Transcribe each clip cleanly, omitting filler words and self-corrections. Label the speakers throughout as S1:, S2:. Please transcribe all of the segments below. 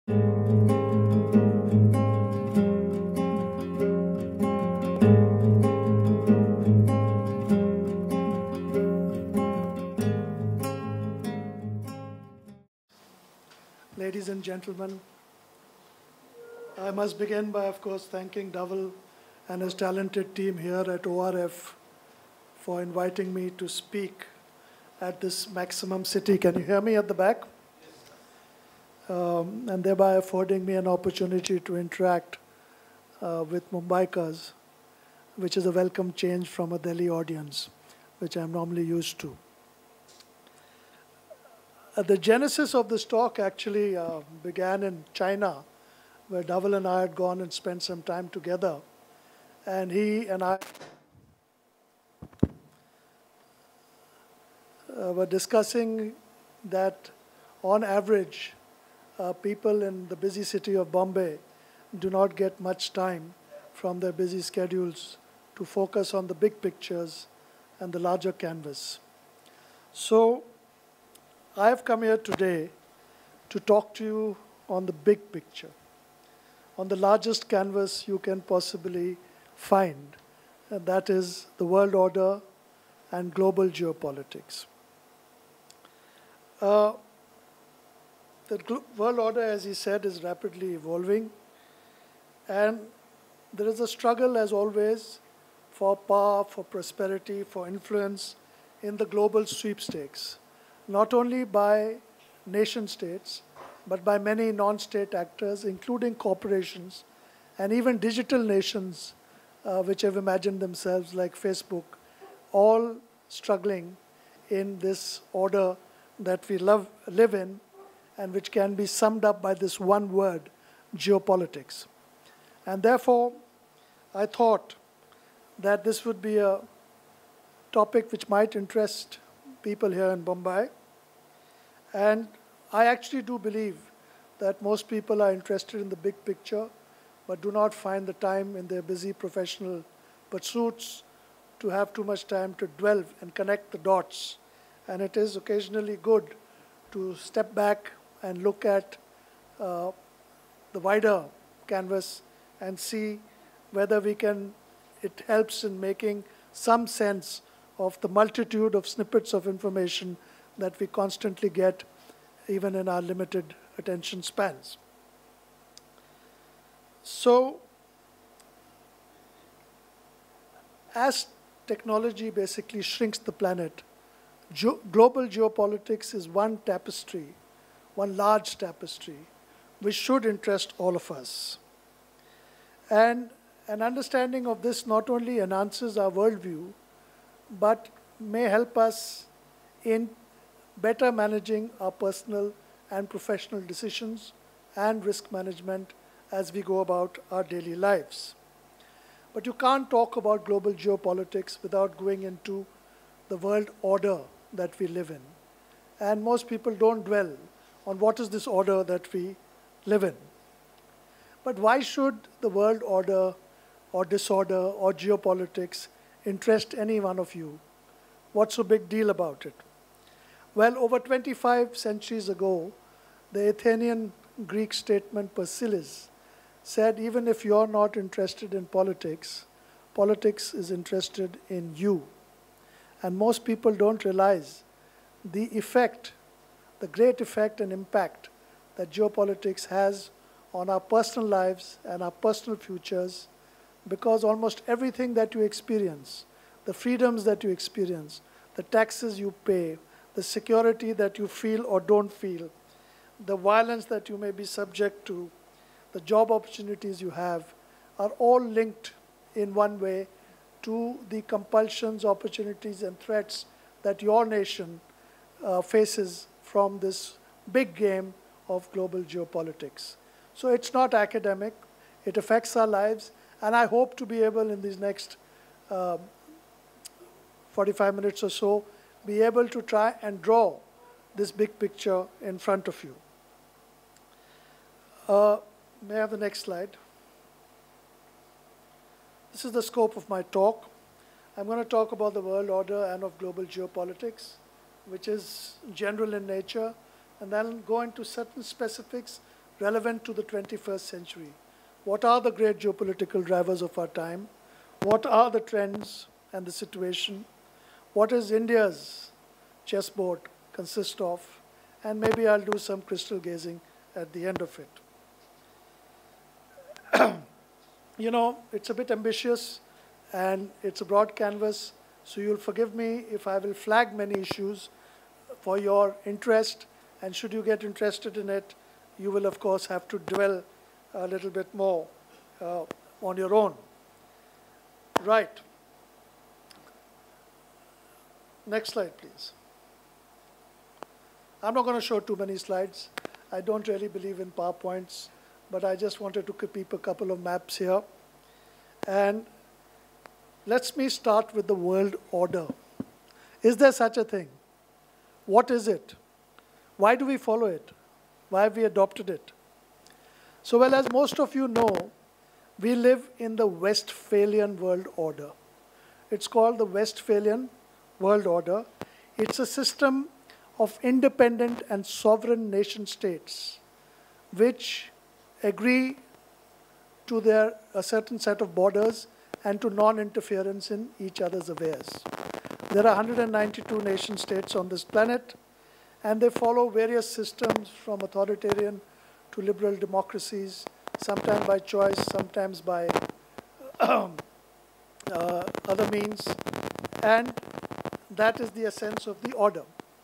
S1: Ladies and gentlemen, I must begin by, of course, thanking Dhaval and his talented team here at ORF for inviting me to speak at this maximum city. Can you hear me at the back? And thereby affording me an opportunity to interact with Mumbaikas, which is a welcome change from a Delhi audience, which I'm normally used to. The genesis of this talk actually began in China, where Dhaval and I had gone and spent some time together. And he and I were discussing that on average, people in the busy city of Bombay do not get much time from their busy schedules to focus on the big pictures and the larger canvas. So I have come here today to talk to you on the big picture, on the largest canvas you can possibly find, and that is the world order and global geopolitics. The world order, as he said, is rapidly evolving, and there is a struggle, as always, for power, for prosperity, for influence in the global sweepstakes, not only by nation states, but by many non-state actors, including corporations, and even digital nations, which have imagined themselves like Facebook, all struggling in this order that we live in, and which can be summed up by this one word, geopolitics. And therefore, I thought that this would be a topic which might interest people here in Mumbai. And I actually do believe that most people are interested in the big picture, but do not find the time in their busy professional pursuits to have too much time to dwell and connect the dots. And it is occasionally good to step back and look at the wider canvas and see whether it helps in making some sense of the multitude of snippets of information that we constantly get, even in our limited attention spans. So, as technology basically shrinks the planet, global geopolitics is one tapestry, one large tapestry, which should interest all of us. And an understanding of this not only enhances our worldview, but may help us in better managing our personal and professional decisions and risk management as we go about our daily lives. But you can't talk about global geopolitics without going into the world order that we live in. And most people don't dwell on what is this order that we live in. But why should the world order or disorder or geopolitics interest any one of you? What's so big deal about it? Well, over 25 centuries ago, the Athenian Greek statesman Persiles said, even if you're not interested in politics, politics is interested in you. And most people don't realize the effect, the great effect and impact that geopolitics has on our personal lives and our personal futures, because almost everything that you experience, the freedoms that you experience, the taxes you pay, the security that you feel or don't feel, the violence that you may be subject to, the job opportunities you have, are all linked in one way to the compulsions, opportunities, and threats that your nation faces from this big game of global geopolitics. So it's not academic. It affects our lives. And I hope to be able, in these next 45 minutes or so, be able to try and draw this big picture in front of you. May I have the next slide? This is the scope of my talk. I'm going to talk about the world order and of global geopolitics, which is general in nature, and then go into certain specifics relevant to the 21st century. What are the great geopolitical drivers of our time? What are the trends and the situation? What is India's chessboard consist of? And maybe I'll do some crystal gazing at the end of it. You know, it's a bit ambitious and it's a broad canvas, so you'll forgive me if I will flag many issues for your interest, and should you get interested in it, you will of course have to dwell a little bit more on your own. Right. Next slide, please. I'm not going to show too many slides. I don't really believe in PowerPoints, but I just wanted to keep a couple of maps here. And let me start with the world order. Is there such a thing? What is it? Why do we follow it? Why have we adopted it? So, well, as most of you know, we live in the Westphalian world order. It's called the Westphalian world order. It's a system of independent and sovereign nation states which agree to a certain set of borders and to non-interference in each other's affairs. There are 192 nation states on this planet, and they follow various systems from authoritarian to liberal democracies, sometimes by choice, sometimes by other means, and that is the essence of the order.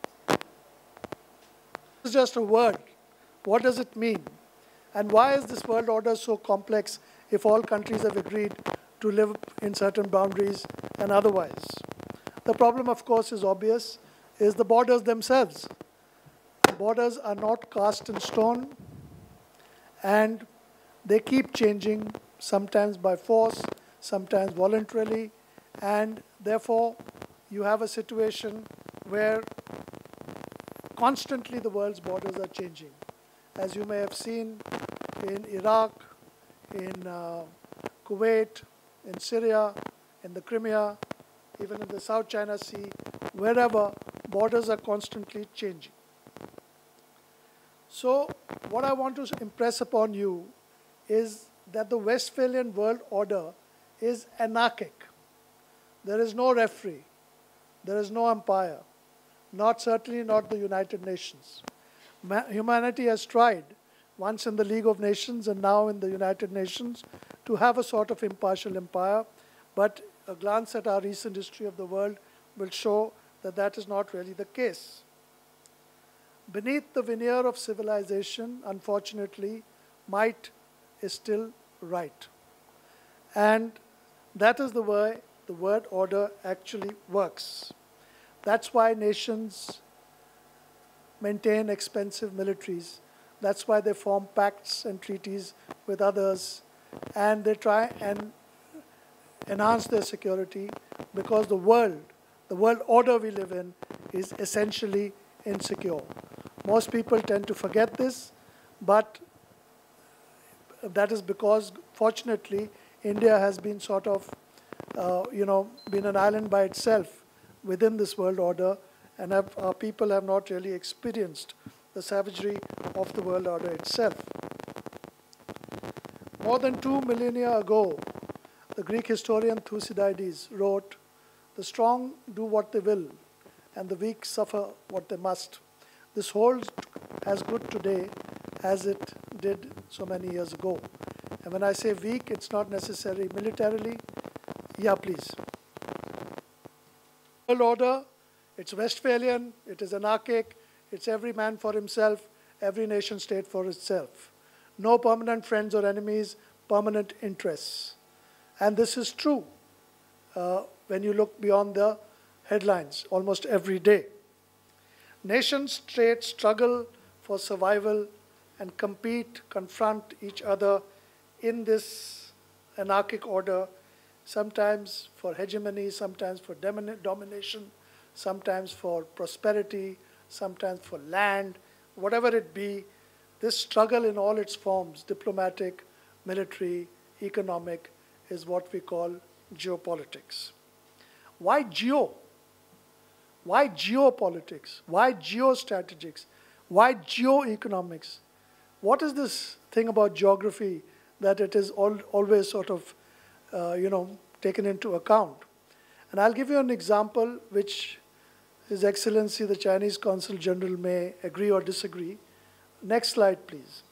S1: It's just a word. What does it mean? And why is this world order so complex if all countries have agreed to live in certain boundaries and otherwise? The problem, of course, is obvious, is the borders themselves. The borders are not cast in stone, and they keep changing, sometimes by force, sometimes voluntarily, and therefore you have a situation where constantly the world's borders are changing. As you may have seen in Iraq, in Kuwait, in Syria, in the Crimea, even in the South China Sea, wherever borders are constantly changing. So what I want to impress upon you is that the Westphalian world order is anarchic. There is no referee. There is no umpire. Certainly not the United Nations. Humanity has tried, once in the League of Nations and now in the United Nations, to have a sort of impartial umpire, but a glance at our recent history of the world will show that that is not really the case. Beneath the veneer of civilization, unfortunately, might is still right. And that is the way the world order actually works. That's why nations maintain expensive militaries. That's why they form pacts and treaties with others, and they try and enhance their security, because the world order we live in is essentially insecure. Most people tend to forget this, but that is because, fortunately, India has been sort of, been an island by itself within this world order, and our people have not really experienced the savagery of the world order itself. More than 2 millennia ago, the Greek historian Thucydides wrote, "The strong do what they will, and the weak suffer what they must." This holds as good today as it did so many years ago. And when I say weak, it's not necessarily militarily. Yeah, please. World order, it's Westphalian, it is anarchic, it's every man for himself, every nation state for itself. No permanent friends or enemies, permanent interests. And this is true when you look beyond the headlines almost every day. Nation states struggle for survival and compete, confront each other in this anarchic order, sometimes for hegemony, sometimes for domination, sometimes for prosperity, sometimes for land, whatever it be. This struggle in all its forms, diplomatic, military, economic, is what we call geopolitics. Why geo? Why geopolitics? Why geostrategics? Why geoeconomics? what is this thing about geography that it is always sort of, taken into account? And I'll give you an example which His Excellency, the Chinese Consul General, may agree or disagree. Next slide, please.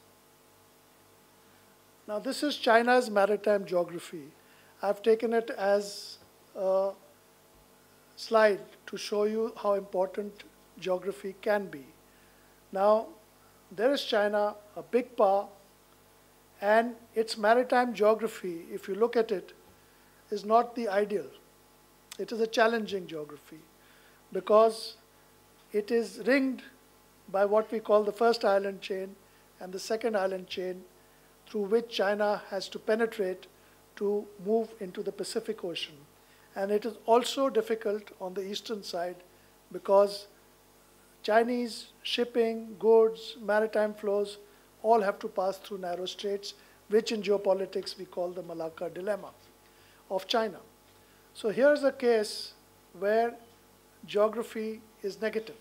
S1: Now, this is China's maritime geography. I've taken it as a slide to show you how important geography can be. Now, there is China, a big power, and its maritime geography, if you look at it, is not the ideal. It is a challenging geography because it is ringed by what we call the first island chain and the second island chain, through which China has to penetrate to move into the Pacific Ocean. And it is also difficult on the eastern side because Chinese shipping, goods, maritime flows all have to pass through narrow straits, which in geopolitics we call the Malacca dilemma of China. So here's a case where geography is negative.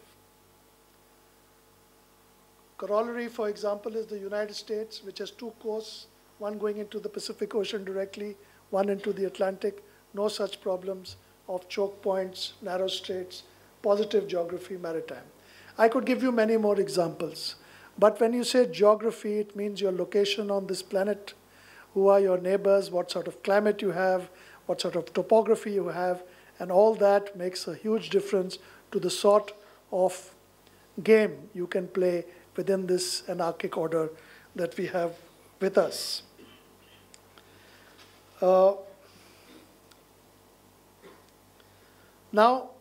S1: Corollary, for example, is the United States, which has two coasts, one going into the Pacific Ocean directly, one into the Atlantic. No such problems of choke points, narrow straits, positive geography, maritime. I could give you many more examples. But when you say geography, it means your location on this planet, who are your neighbors, what sort of climate you have, what sort of topography you have, and all that makes a huge difference to the sort of game you can play within this anarchic order that we have with us. Now,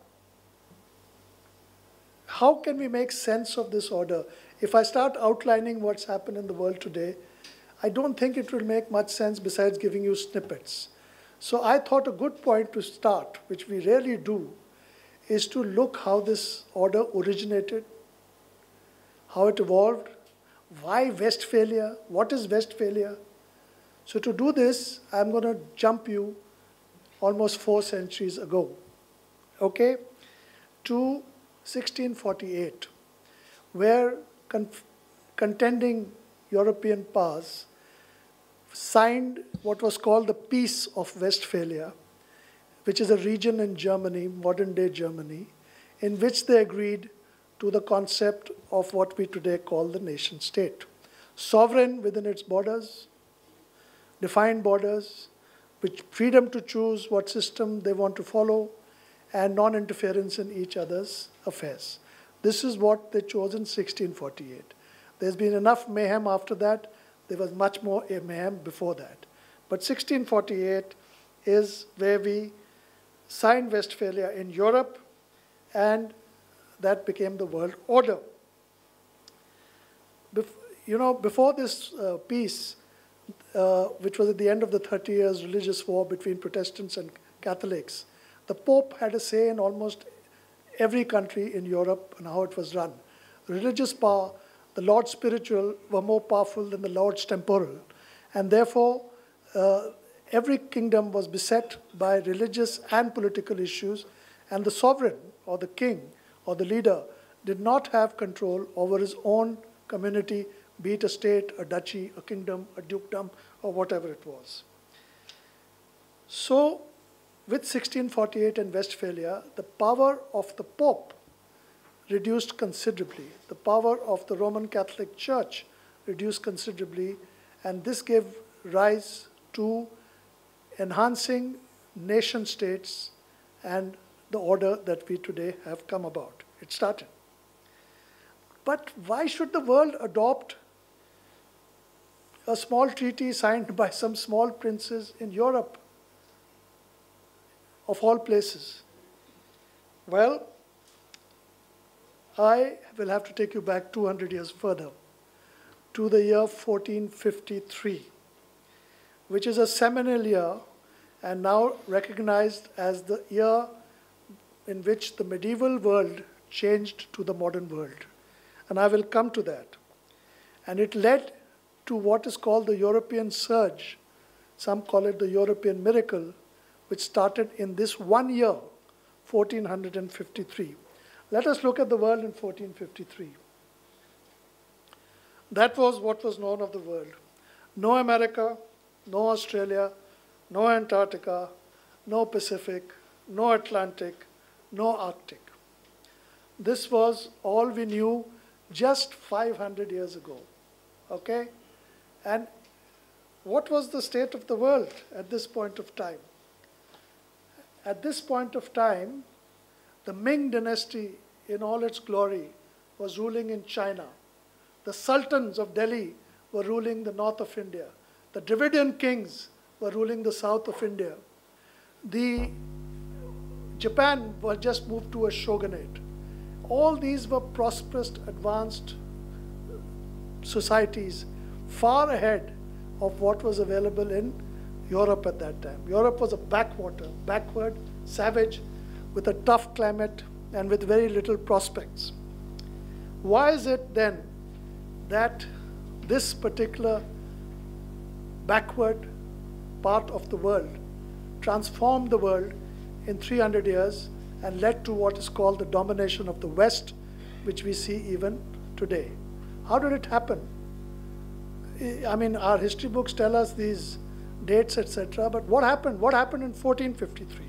S1: how can we make sense of this order? If I start outlining what's happened in the world today, I don't think it will make much sense besides giving you snippets. So I thought a good point to start, which we rarely do, is to look how this order originated, how it evolved, why Westphalia, what is Westphalia. So to do this, I'm going to jump you almost 4 centuries ago, okay, to 1648, where contending European powers signed what was called the Peace of Westphalia, which is a region in Germany, modern-day Germany, in which they agreed to the concept of what we today call the nation-state. Sovereign within its borders, defined borders, with freedom to choose what system they want to follow, and non-interference in each other's affairs. This is what they chose in 1648. There's been enough mayhem after that. There was much more mayhem before that. But 1648 is where we signed Westphalia in Europe, and that became the world order. Before this peace, which was at the end of the 30 Years religious war between Protestants and Catholics, the Pope had a say in almost every country in Europe and how it was run. Religious power, the lords spiritual were more powerful than the lords temporal. And therefore, every kingdom was beset by religious and political issues, and the sovereign or the king or the leader did not have control over his own community, be it a state, a duchy, a kingdom, a dukedom, or whatever it was. So, with 1648 and Westphalia, the power of the Pope reduced considerably. The power of the Roman Catholic Church reduced considerably, and this gave rise to enhancing nation states and the order that we today have come about. It started. But why should the world adopt a small treaty signed by some small princes in Europe, of all places? Well, I will have to take you back 200 years further to the year 1453, which is a seminal year and now recognized as the year in which the medieval world changed to the modern world. And I will come to that. And it led to what is called the European surge. Some call it the European miracle, which started in this one year, 1453. Let us look at the world in 1453. That was what was known of the world. No America, no Australia, no Antarctica, no Pacific, no Atlantic, no Arctic. This was all we knew just 500 years ago. Okay? And what was the state of the world at this point of time? At this point of time, the Ming dynasty in all its glory was ruling in China. The sultans of Delhi were ruling the north of India. The Dravidian kings were ruling the south of India. Japan was just moved to a shogunate. All these were prosperous, advanced societies far ahead of what was available in Europe at that time. Europe was a backwater, backward, savage, with a tough climate and with very little prospects. Why is it then that this particular backward part of the world transformed the world in 300 years and led to what is called the domination of the West, which we see even today? How did it happen? I mean, our history books tell us these dates, etc., but what happened? What happened in 1453?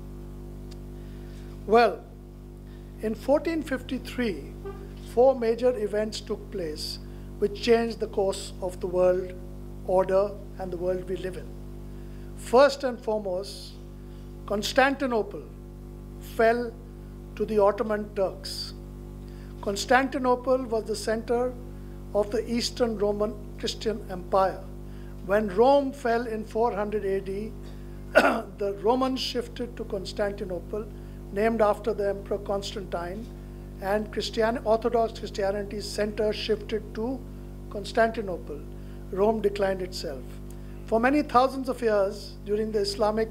S1: Well, in 1453, 4 major events took place which changed the course of the world order and the world we live in. First and foremost, Constantinople fell to the Ottoman Turks. Constantinople was the center of the Eastern Roman Christian Empire. When Rome fell in 400 AD, the Romans shifted to Constantinople, named after the Emperor Constantine, and Orthodox Christianity's center shifted to Constantinople. Rome declined itself. For many thousands of years, during the Islamic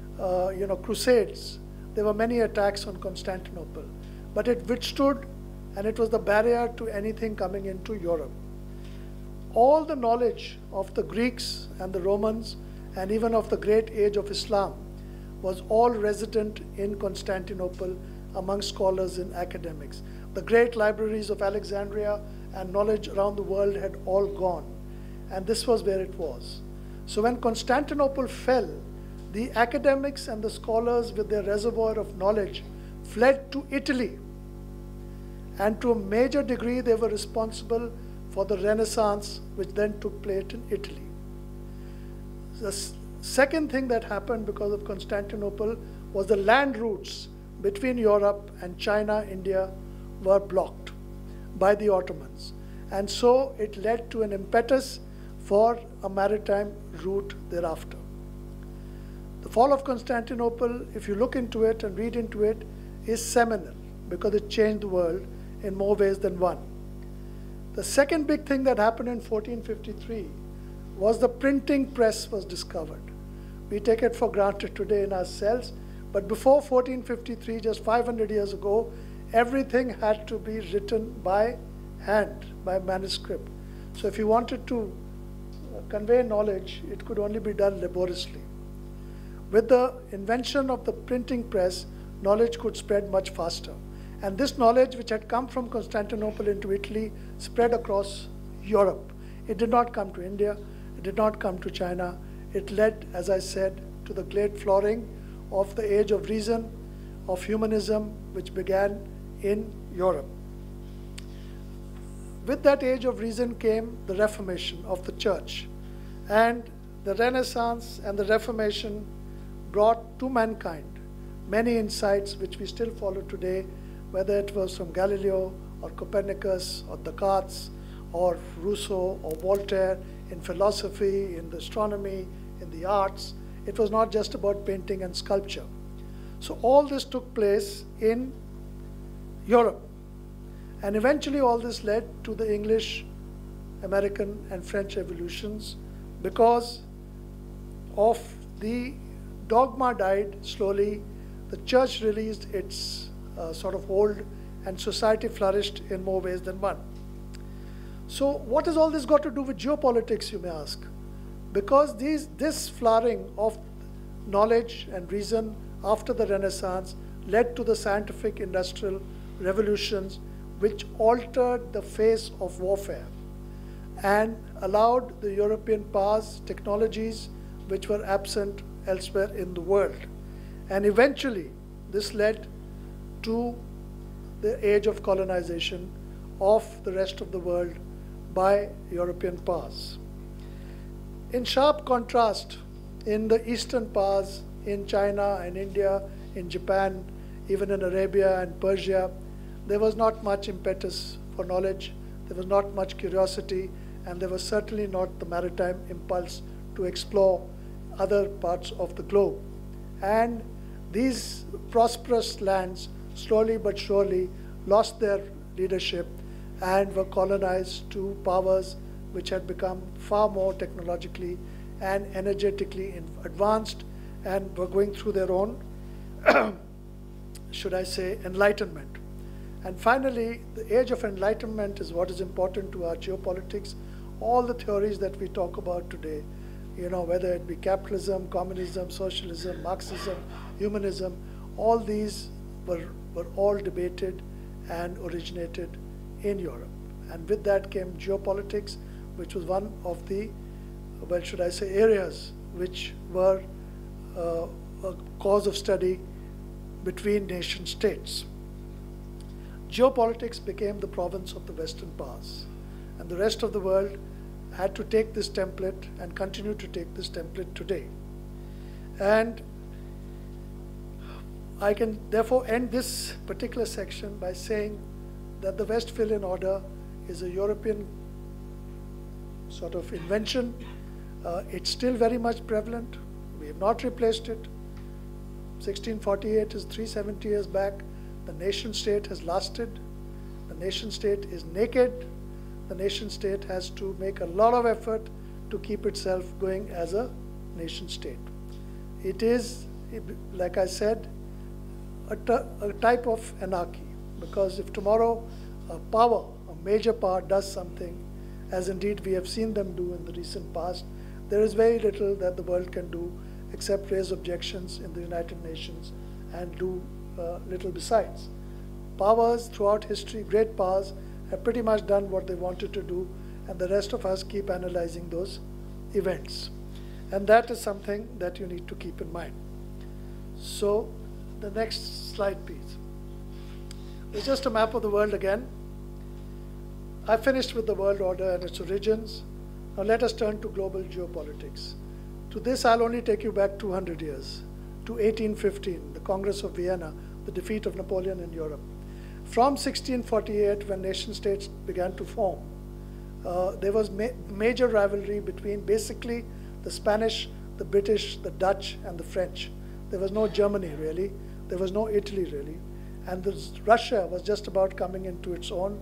S1: Crusades, there were many attacks on Constantinople. But it withstood, and it was the barrier to anything coming into Europe. All the knowledge of the Greeks and the Romans, and even of the great age of Islam, was all resident in Constantinople among scholars and academics. The great libraries of Alexandria and knowledge around the world had all gone, and this was where it was. So when Constantinople fell, the academics and the scholars with their reservoir of knowledge fled to Italy, and to a major degree they were responsible for the Renaissance, which then took place in Italy. The second thing that happened because of Constantinople was the land routes between Europe and China, India, were blocked by the Ottomans. And so it led to an impetus for a maritime route thereafter. The fall of Constantinople, if you look into it and read into it, is seminal because it changed the world in more ways than one. The second big thing that happened in 1453 was the printing press was discovered. We take it for granted today in ourselves, but before 1453, just 500 years ago, everything had to be written by hand, by manuscript. So if you wanted to convey knowledge, it could only be done laboriously. With the invention of the printing press, knowledge could spread much faster. And this knowledge, which had come from Constantinople into Italy, spread across Europe. It did not come to India. It did not come to China. It led, as I said, to the great flowering of the age of reason, of humanism, which began in Europe. With that age of reason came the Reformation of the Church. And the Renaissance and the Reformation brought to mankind many insights which we still follow today, whether it was from Galileo or Copernicus or Descartes or Rousseau or Voltaire in philosophy, in the astronomy, in the arts. It was not just about painting and sculpture. So all this took place in Europe. And eventually all this led to the English, American, and French revolutions because of the dogma died slowly, the church released its sort of hold, and society flourished in more ways than one. So what has all this got to do with geopolitics, you may ask? Because this flowering of knowledge and reason after the Renaissance led to the scientific industrial revolutions which altered the face of warfare. and allowed the European powers technologies which were absent elsewhere in the world. And eventually, this led to the age of colonization of the rest of the world by European powers. In sharp contrast, in the Eastern powers, in China and India, in Japan, even in Arabia and Persia, there was not much impetus for knowledge, there was not much curiosity, and there was certainly not the maritime impulse to explore other parts of the globe. And these prosperous lands slowly but surely lost their leadership and were colonized to powers which had become far more technologically and energetically advanced and were going through their own, should I say, enlightenment. And finally, the age of enlightenment is what is important to our geopolitics. All the theories that we talk about today, whether it be capitalism, communism, socialism, Marxism, humanism, all these were all debated and originated in Europe. And with that came geopolitics, which was one of the, well, should I say, areas which were a cause of study between nation states. Geopolitics became the province of the Western powers, and the rest of the world had to take this template and continue to take this template today. And I can therefore end this particular section by saying that the Westphalian order is a European sort of invention. It's still very much prevalent. We have not replaced it. 1648 is 370 years back. The nation state has lasted. The nation state is naked. The nation state has to make a lot of effort to keep itself going as a nation state. It is, like I said, a type of anarchy, because if tomorrow a major power does something, as indeed we have seen them do in the recent past, there is very little that the world can do except raise objections in the United Nations and do little besides. Powers throughout history, great powers, have pretty much done what they wanted to do, and the rest of us keep analyzing those events. And that is something that you need to keep in mind. So the next slide, please. It's just a map of the world again. I finished with the world order and its origins. Now let us turn to global geopolitics. To this, I'll only take you back 200 years, to 1815, the Congress of Vienna, the defeat of Napoleon in Europe. From 1648, when nation states began to form, there was major rivalry between basically the Spanish, the British, the Dutch, and the French. There was no Germany, really. There was no Italy, really. And Russia was just about coming into its own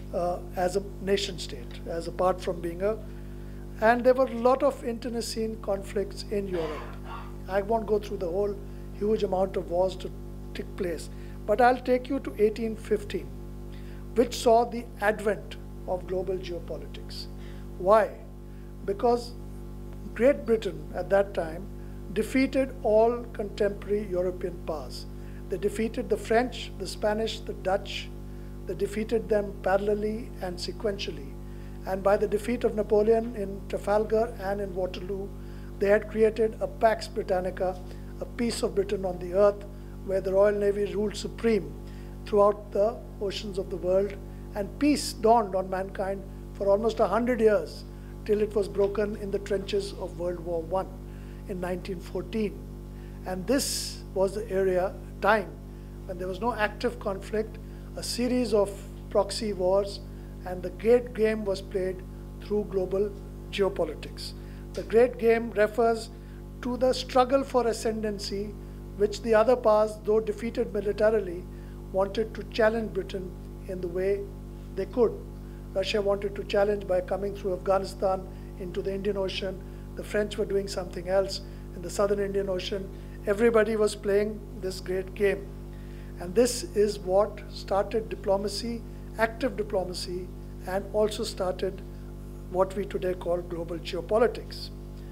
S1: as a nation state, as apart from being a... And there were a lot of internecine conflicts in Europe. I won't go through the whole huge amount of wars that took place. But I'll take you to 1815, which saw the advent of global geopolitics. Why? Because Great Britain at that time defeated all contemporary European powers. They defeated the French, the Spanish, the Dutch. They defeated them parallelly and sequentially. And by the defeat of Napoleon in Trafalgar and in Waterloo, they had created a Pax Britannica, a piece of Britain on the earth, where the Royal Navy ruled supreme throughout the oceans of the world, and peace dawned on mankind for almost 100 years, till it was broken in the trenches of World War I in 1914. And this was the time when there was no active conflict, a series of proxy wars, and the great game was played through global geopolitics. The great game refers to the struggle for ascendancy, which the other powers, though defeated militarily, wanted to challenge Britain in the way they could. Russia wanted to challenge by coming through Afghanistan into the Indian Ocean. The French were doing something else in the southern Indian Ocean. Everybody was playing this great game. And this is what started diplomacy, active diplomacy, and also started what we today call global geopolitics.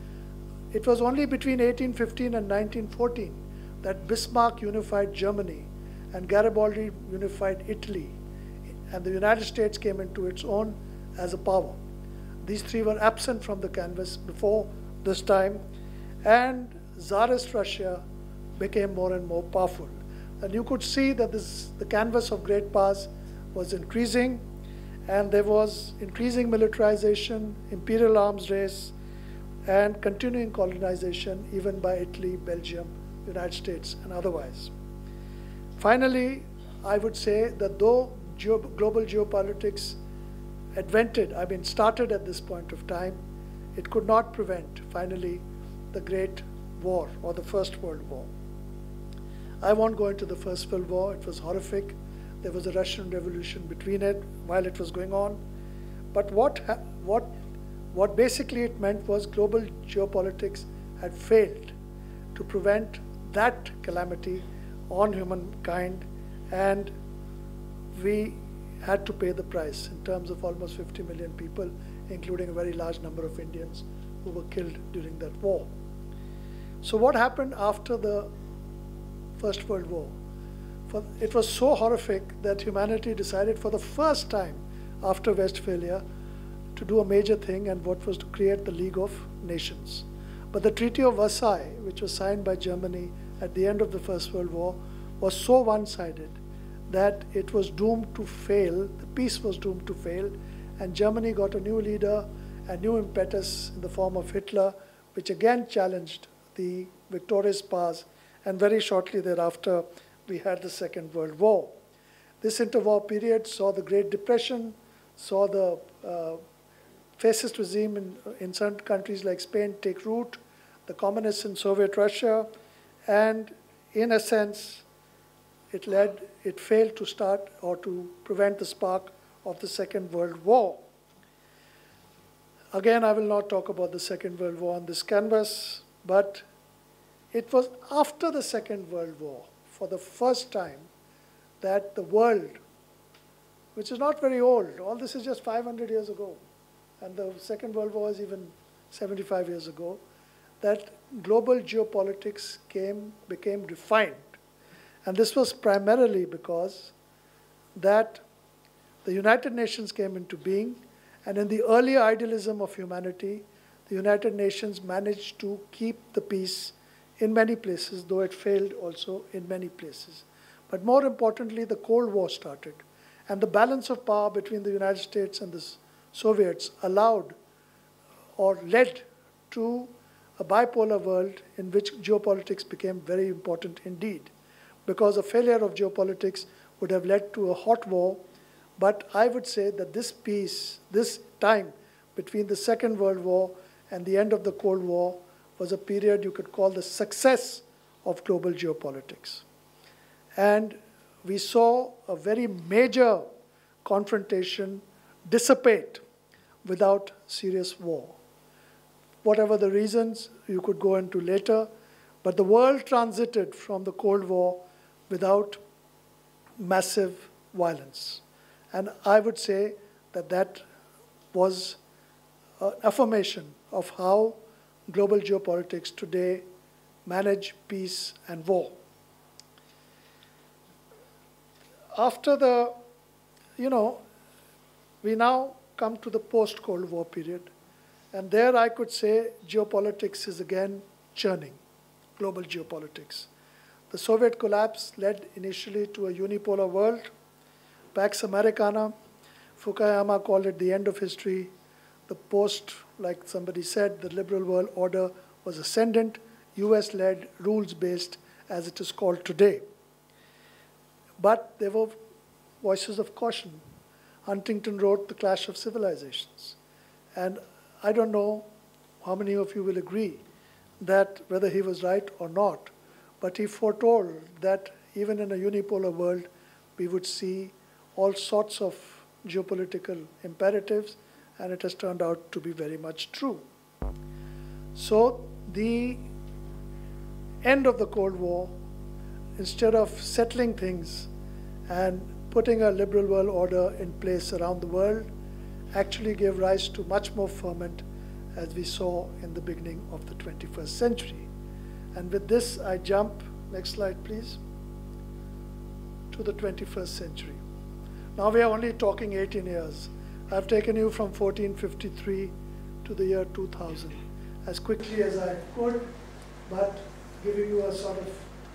S1: It was only between 1815 and 1914 that Bismarck unified Germany and Garibaldi unified Italy, and the United States came into its own as a power. These three were absent from the canvas before this time, and Tsarist Russia became more and more powerful. And you could see that the canvas of great powers was increasing, and there was increasing militarization, imperial arms race, and continuing colonization, even by Italy, Belgium, United States, and otherwise. Finally, I would say that though global geopolitics started at this point of time, it could not prevent, finally, the Great War, or the First World War. I won't go into the First World War. It was horrific. There was a Russian Revolution between it while it was going on. But what basically it meant was global geopolitics had failed to prevent that calamity on humankind, and we had to pay the price in terms of almost 50 million people, including a very large number of Indians who were killed during that war. So what happened after the First World War? It was so horrific that humanity decided for the first time after Westphalia to do a major thing, and what was to create the League of Nations. But the Treaty of Versailles, which was signed by Germany at the end of the First World War, was so one-sided that it was doomed to fail. The peace was doomed to fail, and Germany got a new leader, a new impetus in the form of Hitler, which again challenged the victorious powers, and very shortly thereafter we had the Second World War. This interwar period saw the Great Depression, saw the fascist regime in certain countries like Spain take root, the communists in Soviet Russia, and in a sense, it failed to start or to prevent the spark of the Second World War. Again, I will not talk about the Second World War on this canvas, but it was after the Second World War, for the first time, that the world, which is not very old, all this is just 500 years ago, and the Second World War is even 75 years ago, that global geopolitics became refined. And this was primarily because that the United Nations came into being, and in the earlier idealism of humanity, the United Nations managed to keep the peace in many places, though it failed also in many places. But more importantly, the Cold War started, and the balance of power between the United States and the Soviets allowed or led to a bipolar world in which geopolitics became very important indeed, because a failure of geopolitics would have led to a hot war. But I would say that this peace, this time between the Second World War and the end of the Cold War, was a period you could call the success of global geopolitics. And we saw a very major confrontation dissipate without serious war. Whatever the reasons, you could go into later, but the world transited from the Cold War without massive violence. And I would say that that was an affirmation of how global geopolitics today manage peace and war. After the, we now come to the post-Cold War period. And there I could say geopolitics is again churning, global geopolitics. The Soviet collapse led initially to a unipolar world. Pax Americana, Fukuyama called it the end of history. The post, like somebody said, the liberal world order was ascendant, US-led, rules-based, as it is called today. But there were voices of caution. Huntington wrote The Clash of Civilizations. And I don't know how many of you will agree that whether he was right or not, but he foretold that even in a unipolar world, we would see all sorts of geopolitical imperatives, and it has turned out to be very much true. So the end of the Cold War, instead of settling things and putting a liberal world order in place around the world, actually gave rise to much more ferment, as we saw in the beginning of the 21st century. And with this, I jump, next slide please, to the 21st century. Now we are only talking 18 years. I've taken you from 1453 to the year 2000 as quickly as I could, but giving you a sort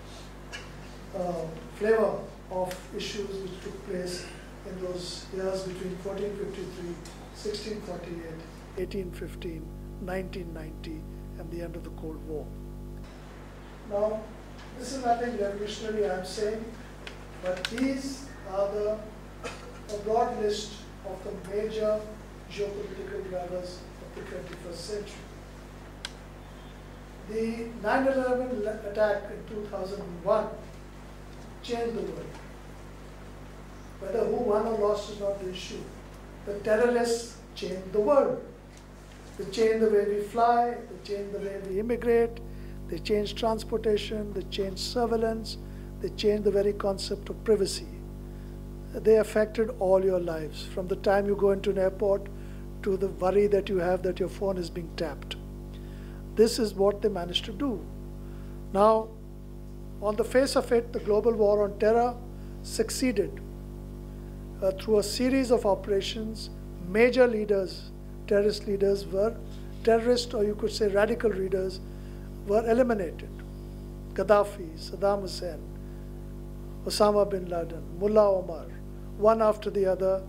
S1: of flavor of issues which took place in those years between 1453, 1648, 1815, 1990, and the end of the Cold War. Now, this is nothing revolutionary I'm saying, but these are a broad list of the major geopolitical drivers of the 21st century. The 9/11 attack in 2001 changed the world. Whether who won or lost is not the issue. The terrorists changed the world. They changed the way we fly, they changed the way we immigrate, they changed transportation, they changed surveillance, they changed the very concept of privacy. They affected all your lives, from the time you go into an airport to the worry that you have that your phone is being tapped. This is what they managed to do. Now, on the face of it, the global war on terror succeeded through a series of operations. Major leaders, terrorist leaders were, terrorist or you could say radical leaders were eliminated. Gaddafi, Saddam Hussein, Osama bin Laden, Mullah Omar, one after the other.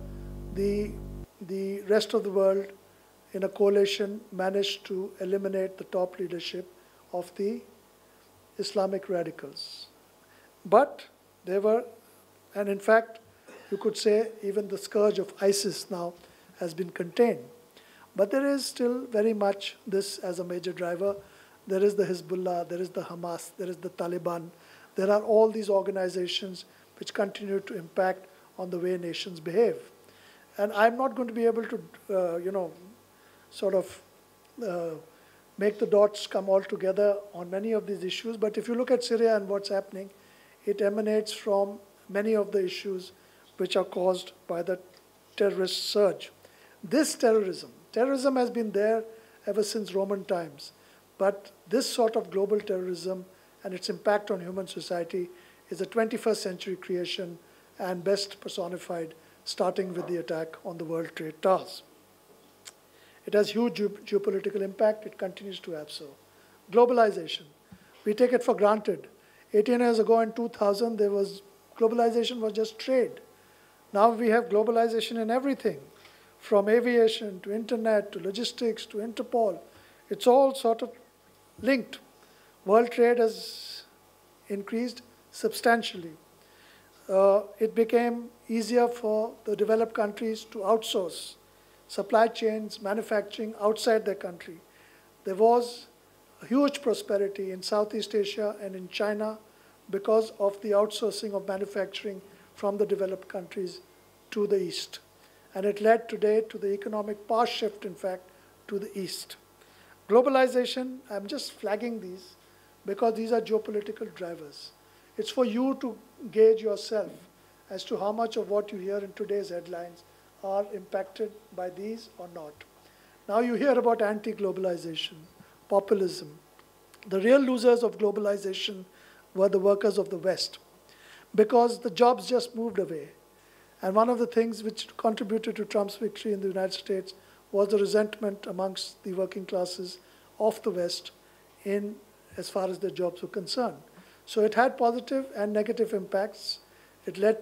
S1: The rest of the world in a coalition managed to eliminate the top leadership of the Islamic radicals. But they were, and in fact, you could say even the scourge of ISIS now has been contained. But there is still very much this as a major driver. There is the Hezbollah, there is the Hamas, there is the Taliban. There are all these organizations which continue to impact on the way nations behave. And I'm not going to be able to, sort of make the dots come all together on many of these issues. But if you look at Syria and what's happening, it emanates from many of the issues which are caused by the terrorist surge. This terrorism has been there ever since Roman times. But this sort of global terrorism and its impact on human society is a 21st century creation and best personified starting with the attack on the World Trade Towers. It has huge geopolitical impact. It continues to have so. Globalization. We take it for granted. 18 years ago in 2000, globalization was just trade. Now we have globalization in everything, from aviation to internet to logistics to Interpol. It's all sort of linked. World trade has increased substantially. It became easier for the developed countries to outsource supply chains, manufacturing outside their country. There was a huge prosperity in Southeast Asia and in China because of the outsourcing of manufacturing from the developed countries to the East. And it led today to the economic power shift, in fact, to the East. Globalization, I'm just flagging these because these are geopolitical drivers. It's for you to gauge yourself as to how much of what you hear in today's headlines are impacted by these or not. Now you hear about anti-globalization, populism. The real losers of globalization were the workers of the West because the jobs just moved away. And one of the things which contributed to Trump's victory in the United States was the resentment amongst the working classes of the West as far as their jobs were concerned. So it had positive and negative impacts. It led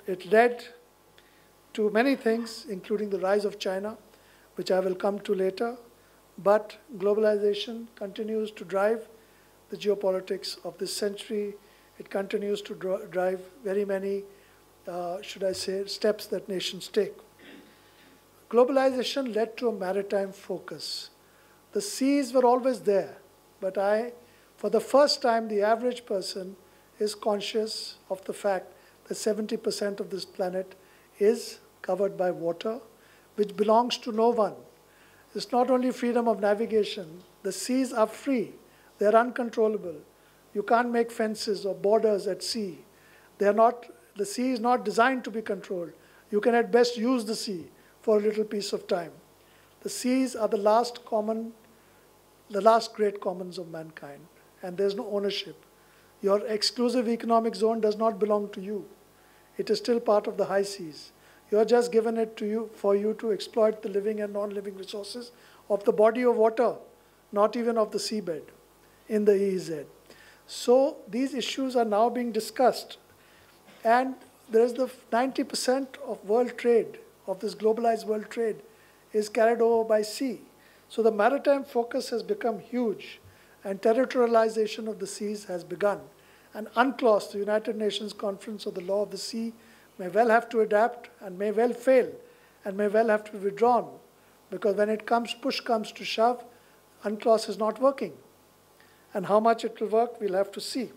S1: to many things, including the rise of China, which I will come to later. But globalization continues to drive the geopolitics of this century. It continues to drive very many, should I say, steps that nations take. Globalization led to a maritime focus. The seas were always there, but for the first time, the average person is conscious of the fact that 70% of this planet is covered by water, which belongs to no one. It's not only freedom of navigation. The seas are free. They're uncontrollable. You can't make fences or borders at sea. The sea is not designed to be controlled. You can at best use the sea for a little piece of time. The seas are the last great commons of mankind, and there's no ownership. Your exclusive economic zone does not belong to you. It is still part of the high seas. You're just given it to you for you to exploit the living and non-living resources of the body of water, not even of the seabed in the EEZ. So these issues are now being discussed. And there's the 90% of world trade, of this globalized world trade, is carried over by sea. So the maritime focus has become huge, and territorialization of the seas has begun. And UNCLOS, the United Nations Conference on the Law of the Sea, may well have to adapt and may well fail and may well have to be withdrawn, because when it comes, push comes to shove, UNCLOS is not working. And how much it will work, we'll have to see.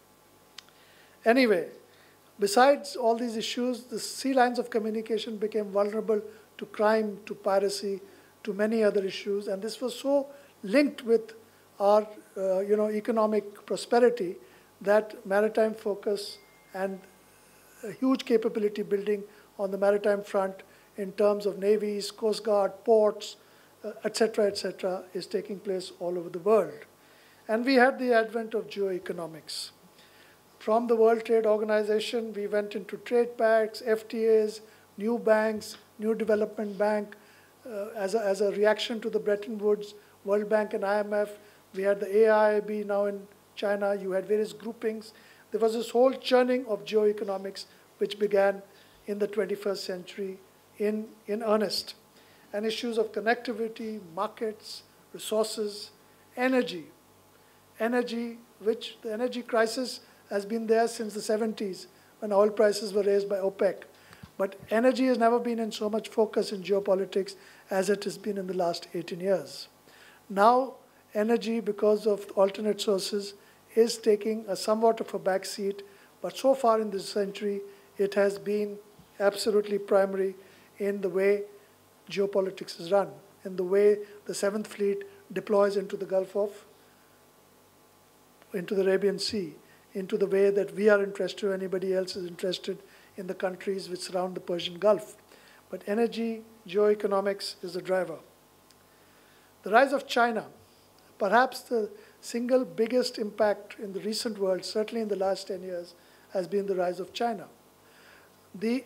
S1: Anyway, besides all these issues, the sea lines of communication became vulnerable to crime, to piracy, to many other issues, and this was so linked with our economic prosperity that maritime focus and a huge capability building on the maritime front in terms of navies, coast guard, ports, etc., is taking place all over the world. And we had the advent of geoeconomics. From the World Trade Organization, we went into trade pacts, FTAs, new banks, new development bank. As a reaction to the Bretton Woods, World Bank and IMF, we had the AIIB now in China. You had various groupings. There was this whole churning of geoeconomics which began in the 21st century in earnest. And issues of connectivity, markets, resources, energy, which the energy crisis has been there since the 70s when oil prices were raised by OPEC. But energy has never been in so much focus in geopolitics as it has been in the last 18 years. Now, energy, because of alternate sources, is taking a somewhat of a backseat, but so far in this century, it has been absolutely primary in the way geopolitics is run, in the way the Seventh Fleet deploys into the Gulf of, into the Arabian Sea, into the way that we are interested or anybody else is interested in the countries which surround the Persian Gulf. But energy, geoeconomics is the driver. The rise of China, perhaps the single biggest impact in the recent world, certainly in the last 10 years, has been the rise of China. The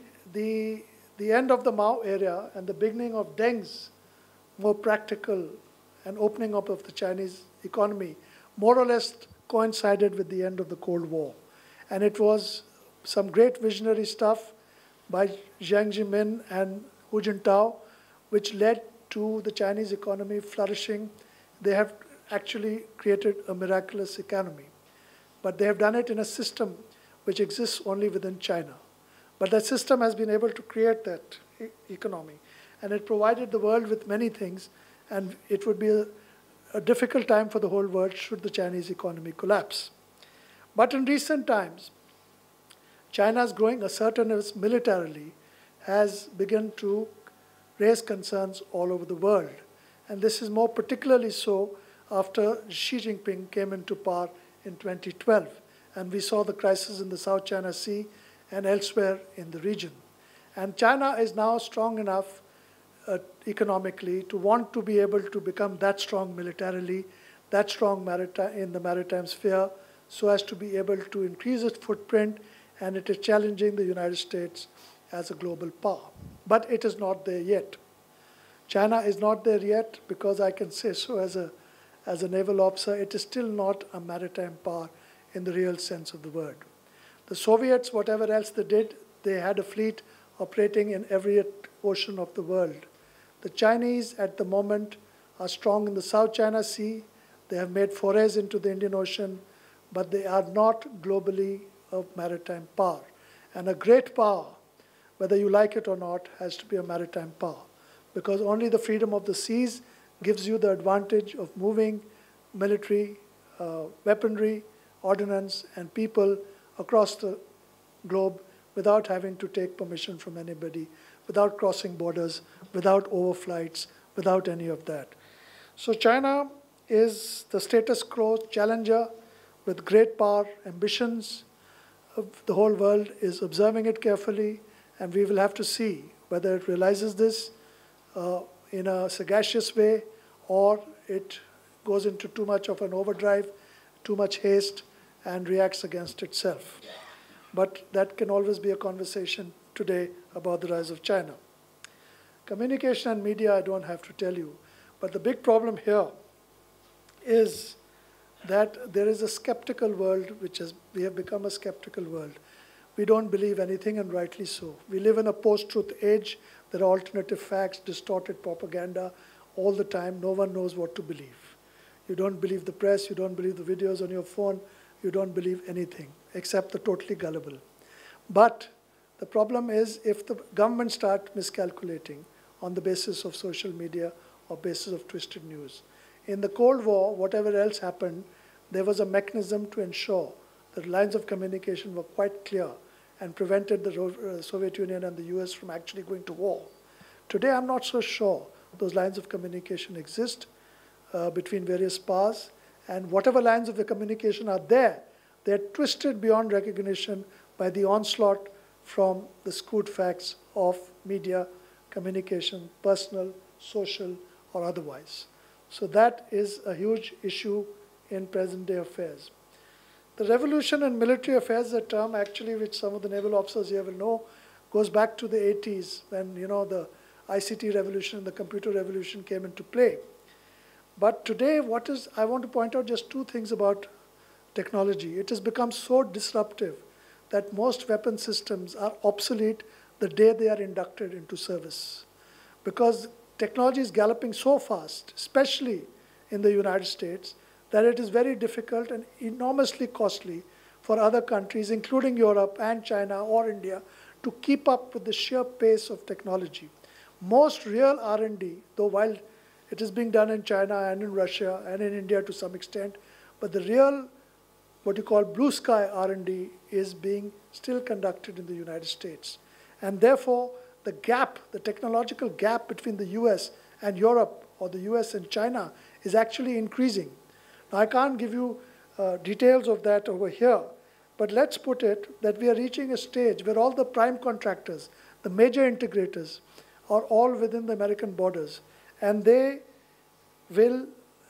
S1: end of the Mao era and the beginning of Deng's more practical and opening up of the Chinese economy more or less coincided with the end of the Cold War. And it was some great visionary stuff by Jiang Zemin and Hu Jintao, which led to the Chinese economy flourishing. They have actually created a miraculous economy. But they have done it in a system which exists only within China. But that system has been able to create that economy. And it provided the world with many things, and it would be a difficult time for the whole world should the Chinese economy collapse. But in recent times, China's growing assertiveness militarily has begun to raise concerns all over the world. And this is more particularly so after Xi Jinping came into power in 2012. And we saw the crisis in the South China Sea and elsewhere in the region. And China is now strong enough economically to want to be able to become that strong militarily, that strong in the maritime sphere, so as to be able to increase its footprint, and it is challenging the United States as a global power. But it is not there yet. China is not there yet because I can say so as a naval officer, it is still not a maritime power in the real sense of the word. The Soviets, whatever else they did, they had a fleet operating in every ocean of the world. The Chinese at the moment are strong in the South China Sea. They have made forays into the Indian Ocean, but they are not globally a maritime power. And a great power, whether you like it or not, has to be a maritime power, because only the freedom of the seas gives you the advantage of moving military, weaponry, ordnance, and people across the globe without having to take permission from anybody, without crossing borders, without overflights, without any of that. So China is the status quo challenger with great power, ambitions. The whole world is observing it carefully, and we will have to see whether it realizes this in a sagacious way, or it goes into too much of an overdrive, too much haste, and reacts against itself. But that can always be a conversation today about the rise of China. Communication and media, I don't have to tell you, but the big problem here is that there is a skeptical world, we have become a skeptical world. We don't believe anything, and rightly so. We live in a post-truth age. There are alternative facts, distorted propaganda all the time. No one knows what to believe. You don't believe the press, you don't believe the videos on your phone, you don't believe anything except the totally gullible. But the problem is if the government start miscalculating on the basis of social media or basis of twisted news. In the Cold War, whatever else happened, there was a mechanism to ensure that lines of communication were quite clear and prevented the Soviet Union and the US from actually going to war. Today, I'm not so sure those lines of communication exist between various powers, and whatever lines of the communication are there, they're twisted beyond recognition by the onslaught from the skewed facts of media, communication, personal, social, or otherwise. So that is a huge issue in present-day affairs. The revolution in military affairs, a term actually which some of the naval officers here will know, goes back to the 80s when the ICT revolution, the computer revolution came into play. But today, I want to point out just two things about technology. It has become so disruptive that most weapon systems are obsolete the day they are inducted into service. Because technology is galloping so fast, especially in the United States, that it is very difficult and enormously costly for other countries, including Europe and China or India, to keep up with the sheer pace of technology. Most real R&D, though while it is being done in China and in Russia and in India to some extent, but the real, what you call blue sky R&D is being still conducted in the United States. And therefore, the gap, the technological gap between the US and Europe or the US and China is actually increasing. Now, I can't give you details of that over here, but let's put it that we are reaching a stage where all the prime contractors, the major integrators, are all within the American borders, and they will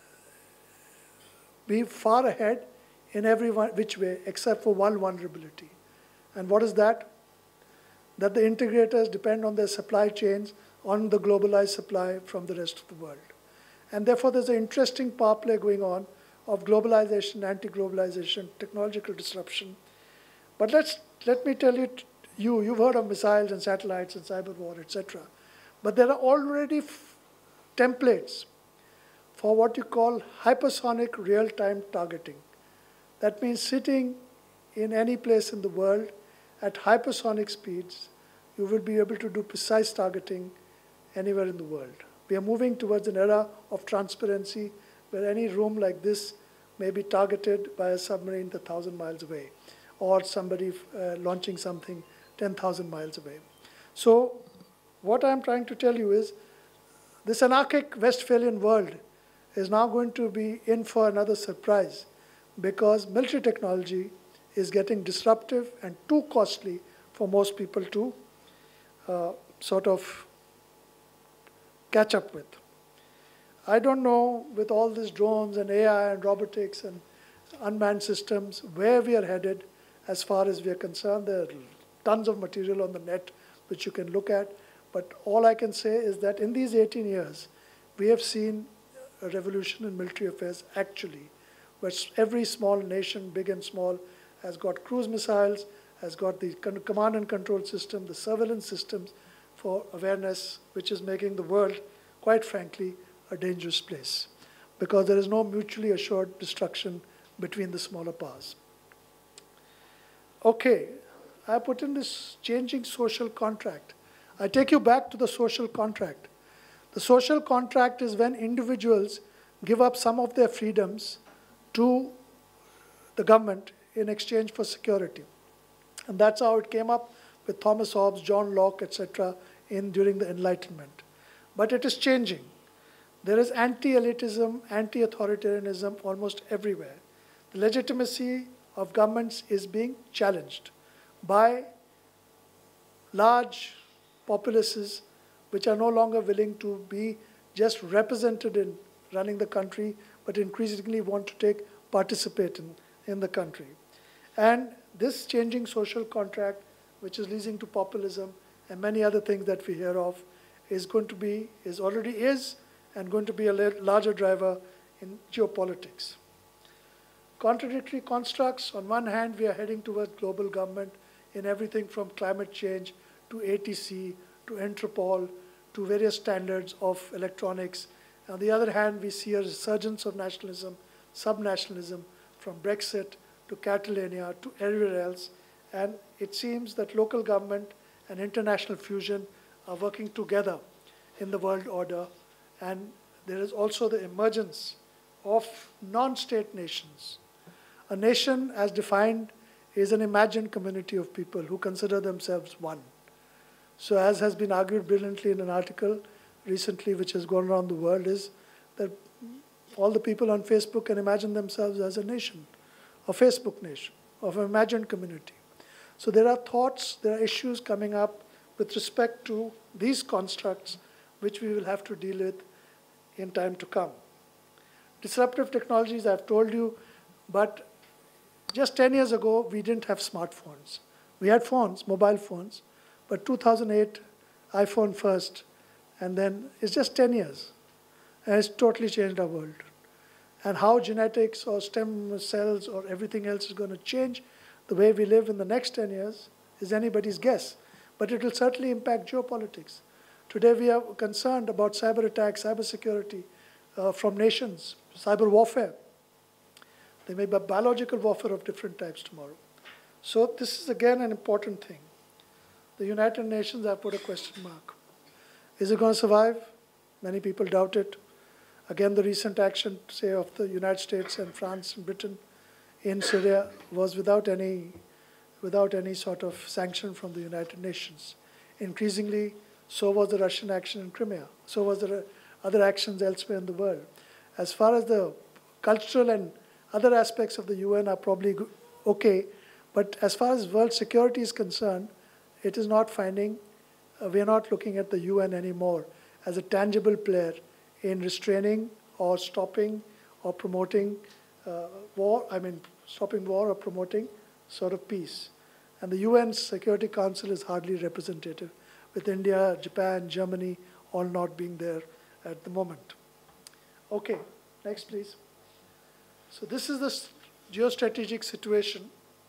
S1: be far ahead in every which way except for one vulnerability. And what is that? That the integrators depend on their supply chains, on the globalized supply from the rest of the world. And therefore, there's an interesting power play going on of globalization, anti-globalization, technological disruption. But let me tell you, you've heard of missiles and satellites and cyber war, etc. But there are already templates for what you call hypersonic real-time targeting. That means sitting in any place in the world at hypersonic speeds, you will be able to do precise targeting anywhere in the world. We are moving towards an era of transparency where any room like this may be targeted by a submarine 1,000 miles away, or somebody launching something 10,000 miles away. So what I'm trying to tell you is this anarchic Westphalian world is now going to be in for another surprise because military technology is getting disruptive and too costly for most people to sort of catch up with. I don't know, with all these drones and AI and robotics and unmanned systems, where we are headed as far as we are concerned. There are tons of material on the net which you can look at. But all I can say is that in these 18 years, we have seen a revolution in military affairs actually, where every small nation, big and small, has got cruise missiles, has got the command and control system, the surveillance systems for awareness, which is making the world, quite frankly, a dangerous place because there is no mutually assured destruction between the smaller powers. Okay, I put in this changing social contract. I take you back to the social contract. The social contract is when individuals give up some of their freedoms to the government in exchange for security. And that's how it came up with Thomas Hobbes, John Locke, etc. during the Enlightenment. But it is changing. There is anti-elitism, anti-authoritarianism almost everywhere. The legitimacy of governments is being challenged by large populaces which are no longer willing to be just represented in running the country, but increasingly want to participate in the country. And this changing social contract which is leading to populism and many other things that we hear of, is going to be, already is, and going to be a larger driver in geopolitics. Contradictory constructs. On one hand, we are heading towards global government in everything from climate change to ATC to Interpol to various standards of electronics. On the other hand, we see a resurgence of nationalism, subnationalism, from Brexit to Catalonia to everywhere else. And it seems that local government and international fusion are working together in the world order. And there is also the emergence of non-state nations. A nation, as defined, is an imagined community of people who consider themselves one. So as has been argued brilliantly in an article recently which has gone around the world, is that all the people on Facebook can imagine themselves as a nation, a Facebook nation, of an imagined community. So there are thoughts, there are issues coming up with respect to these constructs which we will have to deal with in time to come. Disruptive technologies, I've told you, but just 10 years ago, we didn't have smartphones. We had phones, mobile phones, but 2008, iPhone first, and then it's just 10 years. And it's totally changed our world. And how genetics or stem cells or everything else is going to change the way we live in the next 10 years is anybody's guess. But it will certainly impact geopolitics. Today we are concerned about cyber attacks, cyber security from nations, cyber warfare. There may be biological warfare of different types tomorrow. So this is again an important thing. The United Nations, I put a question mark. Is it going to survive? Many people doubt it. Again, the recent action, say, of the United States and France and Britain in Syria was without any sort of sanction from the United Nations. Increasingly, so was the Russian action in Crimea. So was the other actions elsewhere in the world. As far as the cultural and other aspects of the UN are probably okay, but as far as world security is concerned, it is not finding, we are not looking at the UN anymore as a tangible player in restraining or stopping or promoting stopping war or promoting sort of peace. And the UN Security Council is hardly representative, with India, Japan, Germany all not being there at the moment. Okay, next please. So this is the geostrategic situation.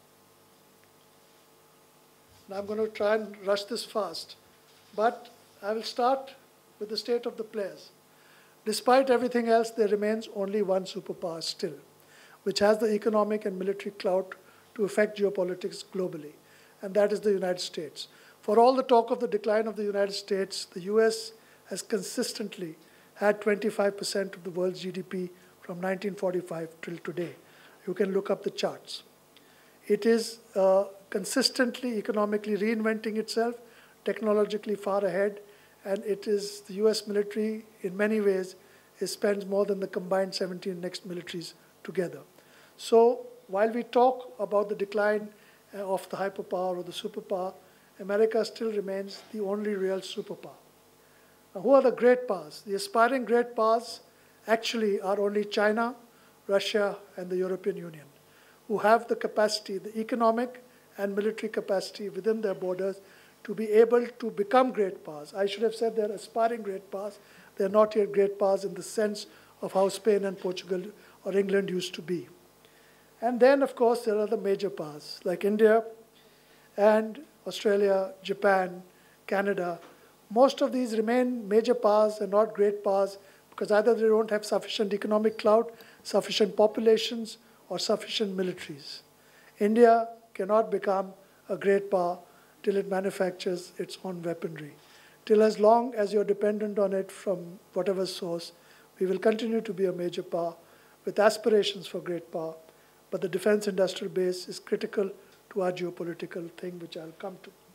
S1: Now I'm going to try and rush this fast, but I will start with the state of the players. Despite everything else, there remains only one superpower still, which has the economic and military clout to affect geopolitics globally, and that is the United States. For all the talk of the decline of the United States, the US has consistently had 25% of the world's GDP from 1945 till today. You can look up the charts. It is consistently economically reinventing itself, technologically far ahead, and it is the US military, in many ways, spends more than the combined 17 next militaries together. So while we talk about the decline of the hyperpower or the superpower, America still remains the only real superpower. Now, who are the great powers? The aspiring great powers actually are only China, Russia, and the European Union, who have the capacity, the economic and military capacity within their borders to be able to become great powers. I should have said they're aspiring great powers. They're not yet great powers in the sense of how Spain and Portugal or England used to be. And then, of course, there are the major powers like India and Australia, Japan, Canada. Most of these remain major powers and not great powers because either they don't have sufficient economic clout, sufficient populations, or sufficient militaries. India cannot become a great power till it manufactures its own weaponry. Till as long as you're dependent on it from whatever source, we will continue to be a major power with aspirations for great power. But the defense industrial base is critical to our geopolitical thing, which I'll come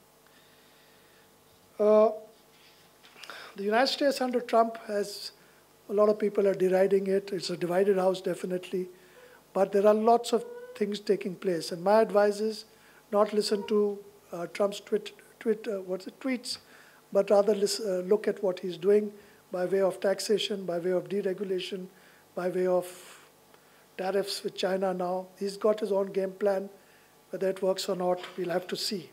S1: to. The United States under Trump has, a lot of people are deriding it. It's a divided house, definitely. But there are lots of things taking place. And my advice is not listen to Trump's tweets, but rather look at what he's doing by way of taxation, by way of deregulation, by way of tariffs with China now. He's got his own game plan. Whether it works or not, we'll have to see.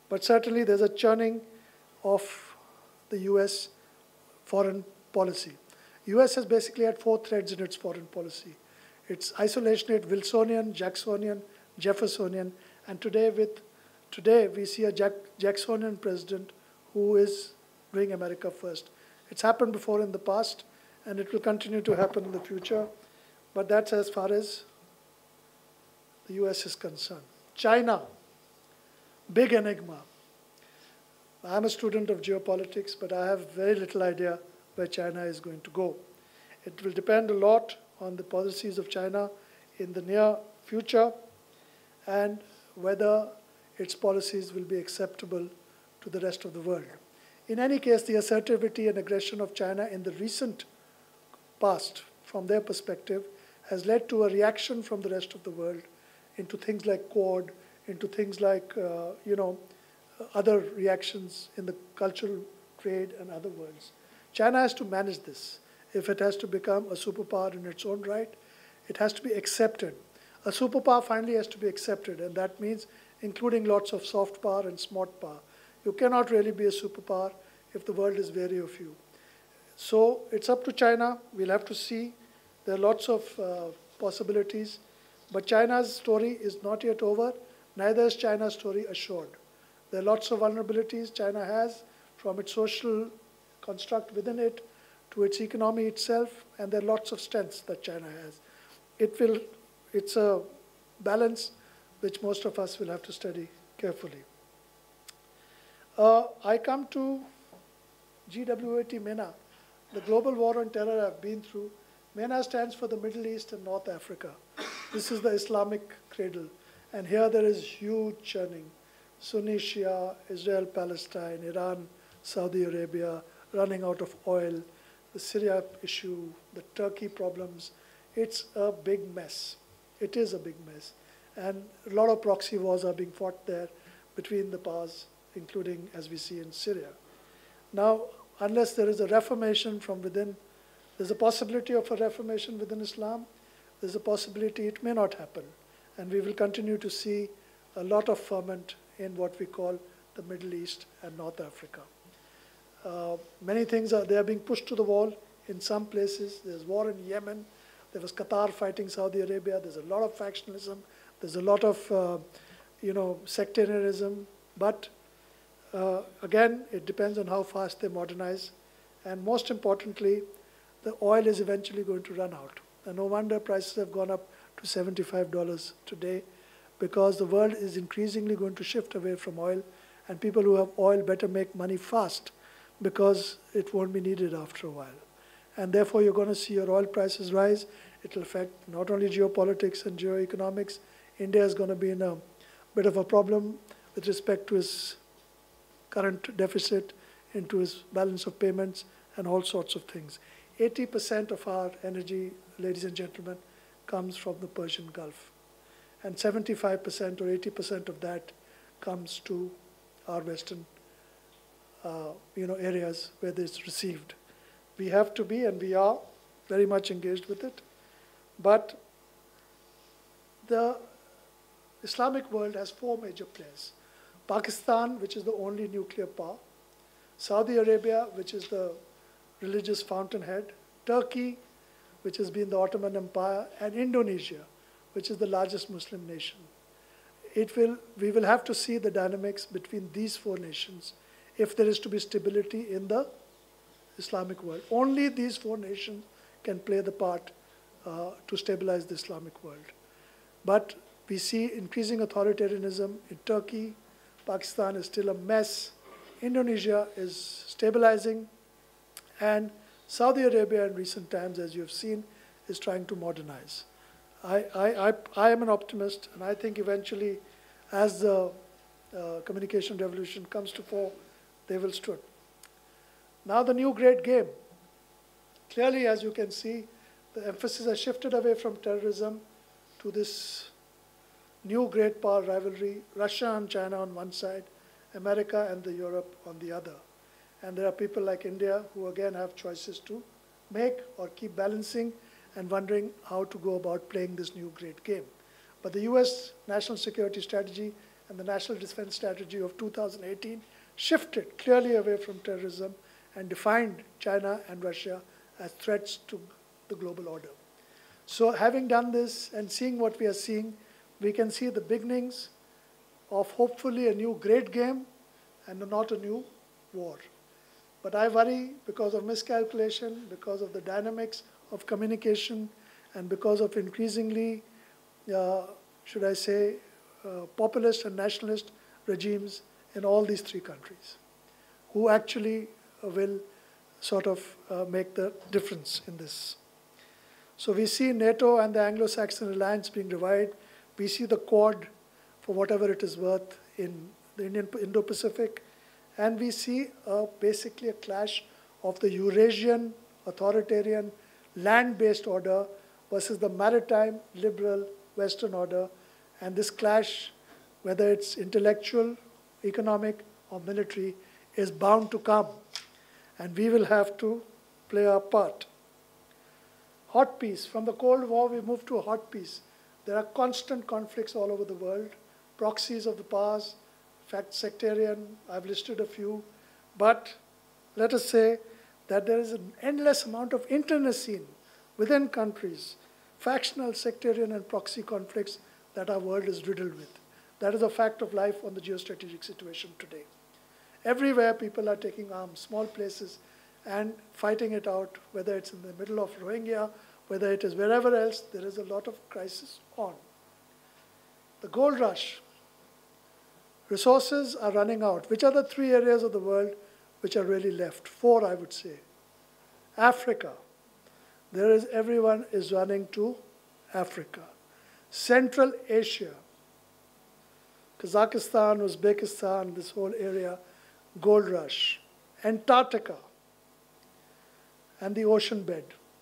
S1: But certainly there's a churning of the US foreign policy. US has basically had four threads in its foreign policy. It's isolationist, Wilsonian, Jacksonian, Jeffersonian, and today we see a Jacksonian president who is doing America first. It's happened before in the past, and it will continue to happen in the future, but that's as far as the US is concerned. China, big enigma. I'm a student of geopolitics, but I have very little idea where China is going to go. It will depend a lot on the policies of China in the near future and whether its policies will be acceptable to the rest of the world. In any case, the assertivity and aggression of China in the recent past, from their perspective, has led to a reaction from the rest of the world into things like Quad, into things like, other reactions in the cultural trade and other worlds. China has to manage this. If it has to become a superpower in its own right, it has to be accepted. A superpower finally has to be accepted, and that means including lots of soft power and smart power. You cannot really be a superpower if the world is wary of you. So it's up to China. We'll have to see. There are lots of possibilities. But China's story is not yet over. Neither is China's story assured. There are lots of vulnerabilities China has, from its social construct within it to its economy itself, and there are lots of strengths that China has. It's a balance which most of us will have to study carefully. I come to GWAT MENA, the global war on terror I've been through. MENA stands for the Middle East and North Africa. This is the Islamic cradle, and here there is huge churning. Sunni, Shia, Israel, Palestine, Iran, Saudi Arabia, running out of oil, the Syria issue, the Turkey problems. It's a big mess. It is a big mess. And a lot of proxy wars are being fought there between the powers, including, as we see, in Syria. Now, unless there is a reformation from within, there's a possibility of a reformation within Islam. There's a possibility it may not happen. And we will continue to see a lot of ferment in what we call the Middle East and North Africa. Many things they are being pushed to the wall in some places. There's war in Yemen. There was Qatar fighting Saudi Arabia. There's a lot of factionalism. There's a lot of sectarianism. But again, it depends on how fast they modernize. And most importantly, the oil is eventually going to run out. And no wonder prices have gone up to $75 today, because the world is increasingly going to shift away from oil, and people who have oil better make money fast, because it won't be needed after a while. And therefore, you're going to see your oil prices rise. It will affect not only geopolitics and geoeconomics. India is going to be in a bit of a problem with respect to its current deficit, into its balance of payments, and all sorts of things. 80% of our energy, ladies and gentlemen, comes from the Persian Gulf. And 75% or 80% of that comes to our western areas where it's received. We have to be, and we are, very much engaged with it. But the Islamic world has four major players. Pakistan, which is the only nuclear power. Saudi Arabia, which is the religious fountainhead. Turkey, which has been the Ottoman Empire. And Indonesia, which is the largest Muslim nation. We will have to see the dynamics between these four nations if there is to be stability in the Islamic world. Only these four nations can play the part to stabilize the Islamic world. But we see increasing authoritarianism in Turkey. Pakistan is still a mess. Indonesia is stabilizing. And Saudi Arabia in recent times, as you have seen, is trying to modernize. I am an optimist, and I think eventually, as the communication revolution comes to fore, they will stood. Now the new great game. Clearly, as you can see, the emphasis has shifted away from terrorism to this new great power rivalry, Russia and China on one side, America and Europe on the other. And there are people like India who again have choices to make or keep balancing and wondering how to go about playing this new great game. But the US national security strategy and the National Defense Strategy of 2018 shifted clearly away from terrorism and defined China and Russia as threats to the global order. So having done this and seeing what we are seeing, we can see the beginnings of hopefully a new great game and not a new war. But I worry because of miscalculation, because of the dynamics of communication, and because of increasingly, should I say, populist and nationalist regimes in all these three countries, who actually will sort of make the difference in this. So we see NATO and the Anglo-Saxon alliance being revived. We see the Quad, for whatever it is worth, in the Indo-Pacific. And we see basically a clash of the Eurasian authoritarian land-based order versus the maritime liberal Western order. And this clash, whether it's intellectual, economic, or military, is bound to come. And we will have to play our part. Hot peace. From the Cold War, we moved to a hot peace. There are constant conflicts all over the world, proxies of the powers, in fact, sectarian, I've listed a few. But let us say that there is an endless amount of internecine within countries, factional, sectarian, and proxy conflicts that our world is riddled with. That is a fact of life on the geostrategic situation today. Everywhere people are taking arms, small places, and fighting it out, whether it's in the middle of Rohingya, whether it is wherever else, there is a lot of crisis on. The gold rush. Resources are running out. Which are the three areas of the world which are really left? Four, I would say. Africa. Everyone is running to Africa. Central Asia. Kazakhstan, Uzbekistan, this whole area, gold rush. Antarctica and the ocean bed.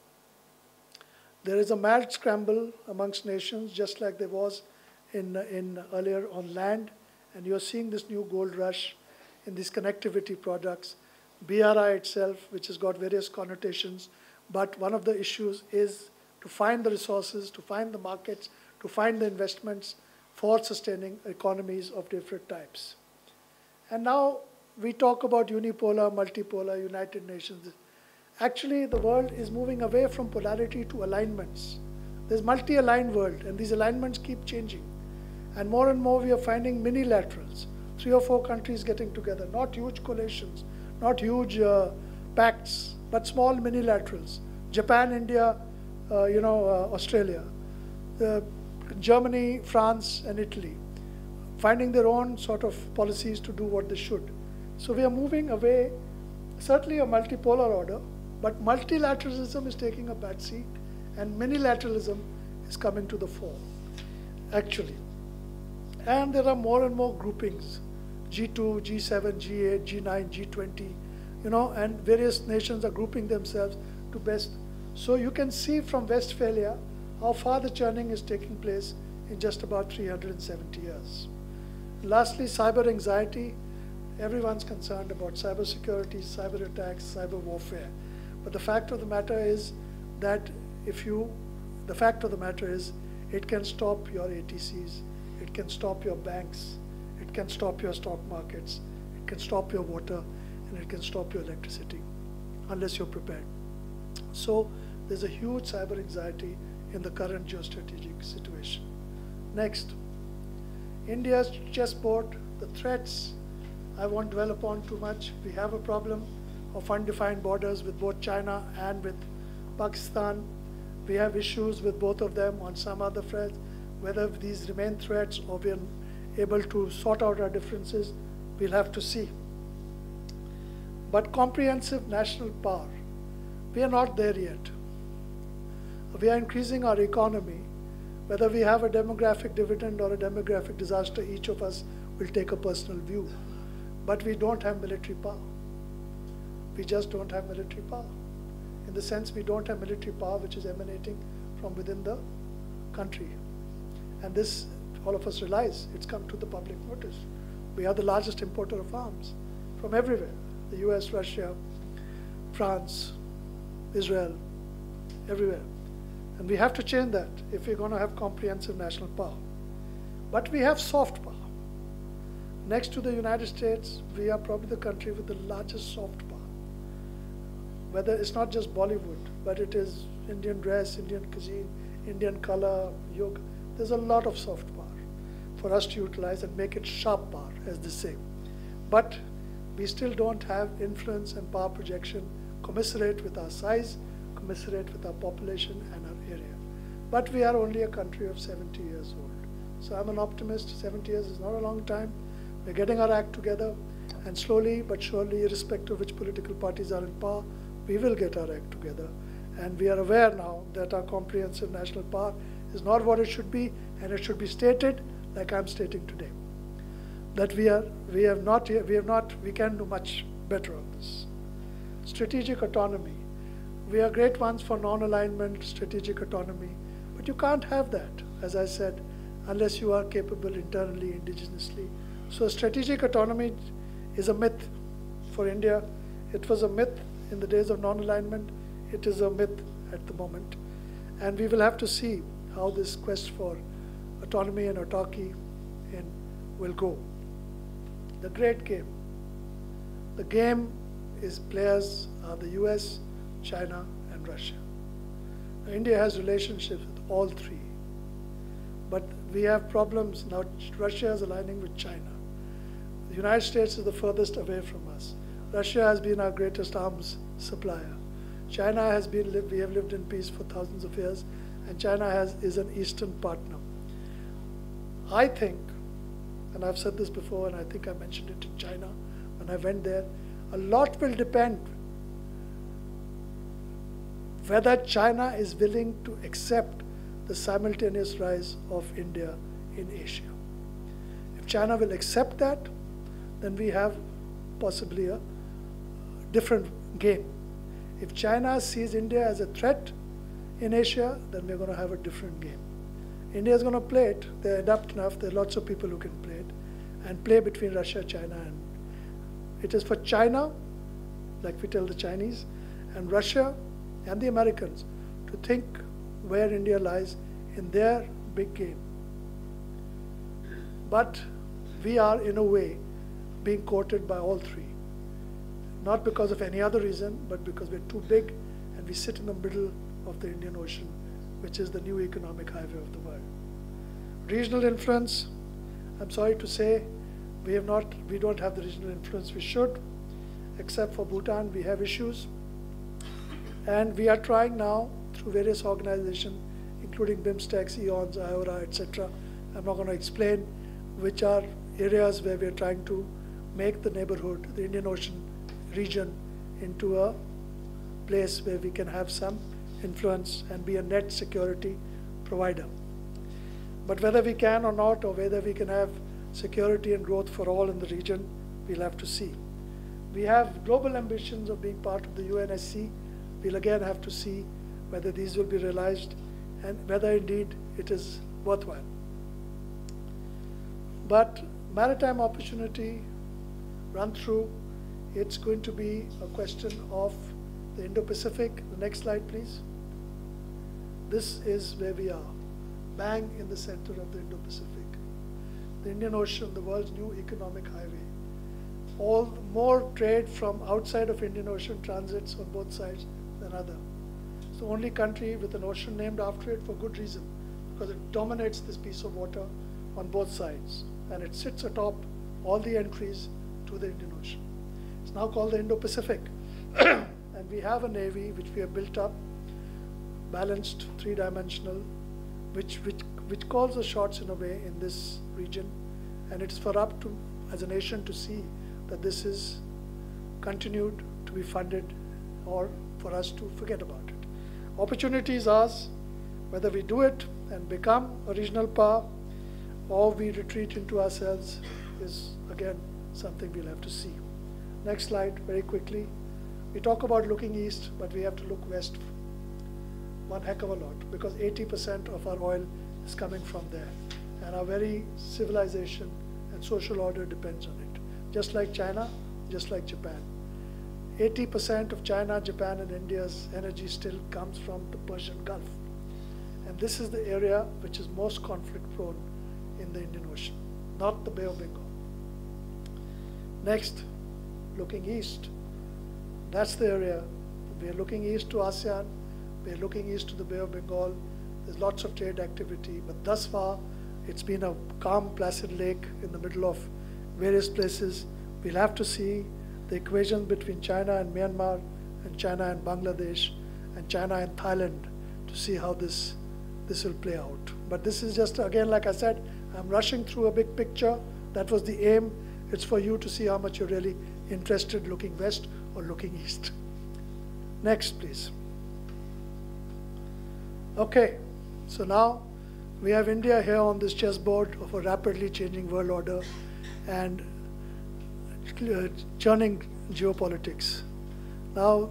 S1: There is a mad scramble amongst nations, just like there was earlier on land, and you're seeing this new gold rush in these connectivity products. BRI itself, which has got various connotations, but one of the issues is to find the resources, to find the markets, to find the investments for sustaining economies of different types. And now we talk about unipolar, multipolar, United Nations. Actually, the world is moving away from polarity to alignments. There's multi-aligned world, and these alignments keep changing. And more we are finding minilaterals, 3 or 4 countries getting together, not huge coalitions, not huge pacts, but small minilaterals. Japan, India, Australia, Germany, France, and Italy, finding their own sort of policies to do what they should. So we are moving away, certainly a multipolar order, but multilateralism is taking a back seat, and minilateralism is coming to the fore, actually. And there are more and more groupings, G2, G7, G8, G9, G20, and various nations are grouping themselves to best. So you can see from Westphalia how far the churning is taking place in just about 370 years. Lastly, cyber anxiety. Everyone's concerned about cybersecurity, cyber attacks, cyber warfare. But the fact of the matter is that it can stop your ATCs, it can stop your banks, it can stop your stock markets, it can stop your water, and it can stop your electricity, unless you're prepared. So there's a huge cyber anxiety in the current geostrategic situation. Next, India's chessboard, the threats, I won't dwell upon too much. We have a problem of undefined borders with both China and with Pakistan. We have issues with both of them on some other threats. Whether these remain threats or we are able to sort out our differences, we'll have to see. But comprehensive national power, we are not there yet. We are increasing our economy. Whether we have a demographic dividend or a demographic disaster, each of us will take a personal view. But we don't have military power. We just don't have military power. In the sense, we don't have military power which is emanating from within the country. And this, all of us realize, it's come to the public notice. We are the largest importer of arms from everywhere. The US, Russia, France, Israel, everywhere. And we have to change that if we're going to have comprehensive national power. But we have soft power. Next to the United States, we are probably the country with the largest soft power. Whether it's not just Bollywood, but it is Indian dress, Indian cuisine, Indian color, yoga. There's a lot of soft power for us to utilize and make it sharp power, as they say. But we still don't have influence and power projection commensurate with our size, commensurate with our population and our area. But we are only a country of 70 years old. So I'm an optimist. 70 years is not a long time. We're getting our act together, and slowly but surely, irrespective of which political parties are in power, we will get our act together. And we are aware now that our comprehensive national power is not what it should be, and it should be stated like I'm stating today. That we can do much better on this. Strategic autonomy. We are great ones for non-alignment, strategic autonomy, but you can't have that, as I said, unless you are capable internally, indigenously. So strategic autonomy is a myth for India. It was a myth in the days of non-alignment. It is a myth at the moment. And we will have to see how this quest for autonomy and autarky will go. The great game. The game is players are the US, China, and Russia. Now, India has relationships with all three. But we have problems now. Russia is aligning with China. The United States is the furthest away from us. Russia has been our greatest arms supplier. China has been, we have lived in peace for thousands of years, and China is an Eastern partner. I think, and I've said this before, and I think I mentioned it in China when I went there, a lot will depend whether China is willing to accept the simultaneous rise of India in Asia. If China will accept that, then we have possibly a different game. If China sees India as a threat in Asia, then we're going to have a different game. India is going to play it. They're adept enough. There are lots of people who can play it and play between Russia, China, and it is for China, like we tell the Chinese, and Russia and the Americans to think where India lies in their big game. But we are, in a way, being courted by all three. Not because of any other reason, but because we're too big and we sit in the middle of the Indian Ocean, which is the new economic highway of the world. Regional influence, I'm sorry to say, we don't have the regional influence we should, except for Bhutan. We have issues. And we are trying now through various organizations, including BIMSTEC, EONS, IORA, etc. I'm not going to explain which are areas where we are trying to make the neighborhood, the Indian Ocean region, into a place where we can have some influence and be a net security provider. But whether we can or not, or whether we can have security and growth for all in the region, we'll have to see. We have global ambitions of being part of the UNSC. We'll again have to see whether these will be realized and whether indeed it is worthwhile. But maritime opportunity run through, it's going to be a question of the Indo-Pacific. The next slide, please. This is where we are, bang in the center of the Indo-Pacific. The Indian Ocean, the world's new economic highway. More trade from outside of Indian Ocean transits on both sides than other. It's the only country with an ocean named after it for good reason, because it dominates this piece of water on both sides, and it sits atop all the entries to the Indian Ocean. It's now called the Indo-Pacific, and we have a navy which we have built up, balanced, three-dimensional, which calls the shots in a way in this region, and it's for us to, as a nation, to see that this is continued to be funded, or for us to forget about it. Opportunity is ours, whether we do it and become a regional power, or we retreat into ourselves, is again something we'll have to see. Next slide, very quickly. We talk about looking east, but we have to look west one heck of a lot, because 80% of our oil is coming from there. And our very civilization and social order depends on it. Just like China, just like Japan. 80% of China, Japan, and India's energy still comes from the Persian Gulf. And this is the area which is most conflict prone in the Indian Ocean, not the Bay of Bengal. Next, looking east. That's the area. We are looking east to ASEAN. We are looking east to the Bay of Bengal. There's lots of trade activity, but thus far, it's been a calm, placid lake in the middle of various places. We'll have to see the equation between China and Myanmar, and China and Bangladesh, and China and Thailand to see how this will play out. But this is just, again, like I said, I'm rushing through a big picture. That was the aim. It's for you to see how much you're really interested looking west or looking east. Next, please. Okay, so now we have India here on this chessboard of a rapidly changing world order and churning geopolitics. Now,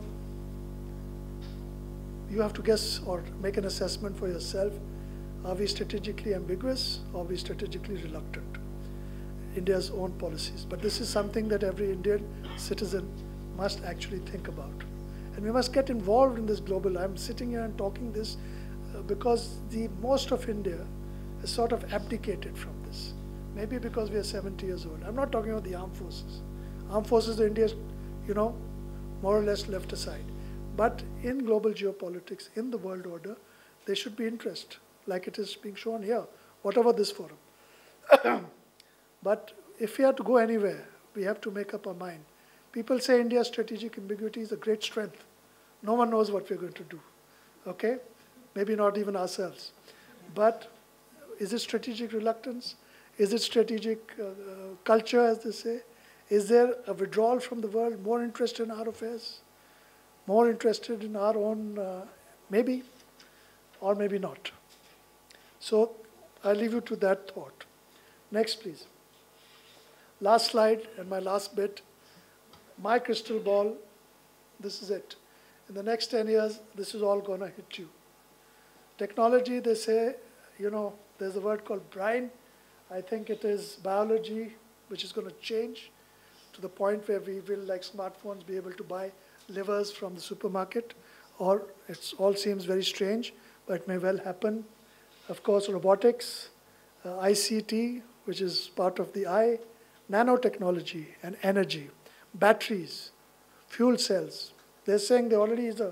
S1: you have to guess or make an assessment for yourself. Are we strategically ambiguous or are we strategically reluctant? India's own policies. But this is something that every Indian citizen must actually think about. And we must get involved in this global. I'm sitting here and talking this because most of India has sort of abdicated from this. Maybe because we are 70 years old. I'm not talking about the armed forces. Armed forces of India is, more or less left aside. But in global geopolitics, in the world order, there should be interest, like it is being shown here, whatever this forum. But if we have to go anywhere, we have to make up our mind. People say India's strategic ambiguity is a great strength. No one knows what we're going to do, okay? Maybe not even ourselves. But is it strategic reluctance? Is it strategic culture, as they say? Is there a withdrawal from the world, more interested in our affairs? More interested in our own, maybe, or maybe not. So I'll leave you to that thought. Next, please. Last slide and my last bit. My crystal ball, this is it. In the next 10 years, this is all going to hit you. Technology, they say, there's a word called brine. I think it is biology, which is going to change to the point where we will, like smartphones, be able to buy livers from the supermarket, or it all seems very strange, but it may well happen. Of course, robotics, ICT, which is part of the I, nanotechnology and energy, batteries, fuel cells. They're saying there already is a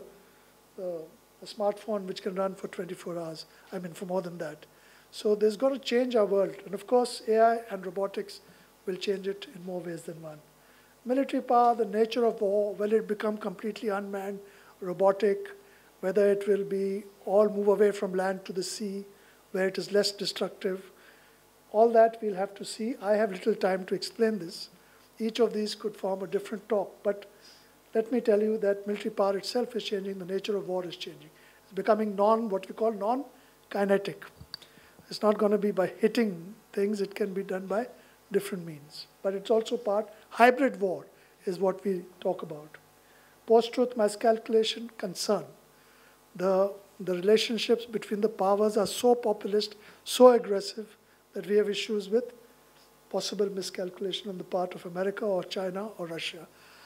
S1: smartphone which can run for 24 hours, for more than that. So there's going to change our world. And of course, AI and robotics will change it in more ways than one. Military power, the nature of war, will it become completely unmanned, robotic, whether it will be all move away from land to the sea, where it is less destructive. All that we'll have to see. I have little time to explain this. Each of these could form a different talk. But let me tell you that military power itself is changing. The nature of war is changing. It's becoming what we call non-kinetic. It's not going to be by hitting things. It can be done by different means. But it's also hybrid war is what we talk about. Post-truth miscalculation, concern. The relationships between the powers are so populist, so aggressive, that we have issues with possible miscalculation on the part of America or China or Russia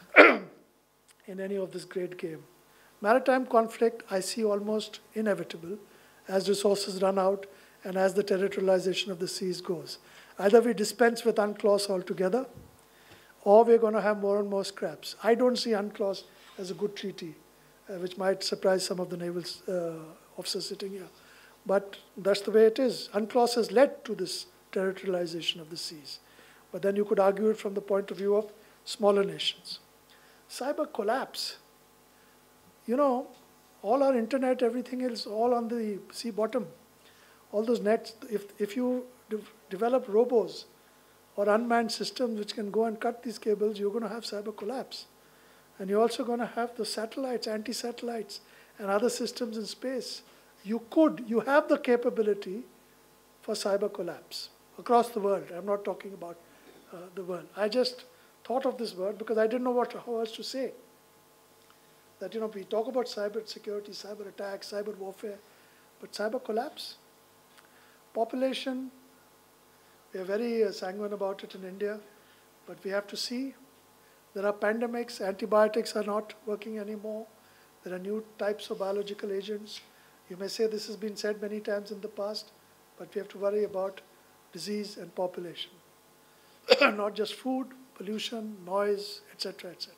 S1: in any of this great game. Maritime conflict I see almost inevitable as resources run out and as the territorialization of the seas goes. Either we dispense with UNCLOS altogether, or we're going to have more and more scraps. I don't see UNCLOS as a good treaty, which might surprise some of the naval officers sitting here. But that's the way it is. UNCLOS has led to this territorialization of the seas. But then you could argue it from the point of view of smaller nations. Cyber collapse. All our internet, everything is all on the sea bottom. All those nets, if you develop robos or unmanned systems which can go and cut these cables, you're going to have cyber collapse. And you're also going to have the satellites, anti-satellites, and other systems in space. You have the capability for cyber collapse across the world. I'm not talking about the world. I just thought of this word because I didn't know how else to say. That, we talk about cyber security, cyber attacks, cyber warfare, but cyber collapse. Population, we are very sanguine about it in India, but we have to see. There are pandemics, antibiotics are not working anymore. There are new types of biological agents. You may say this has been said many times in the past, but we have to worry about disease and population. Not just food, pollution, noise, etc., etc.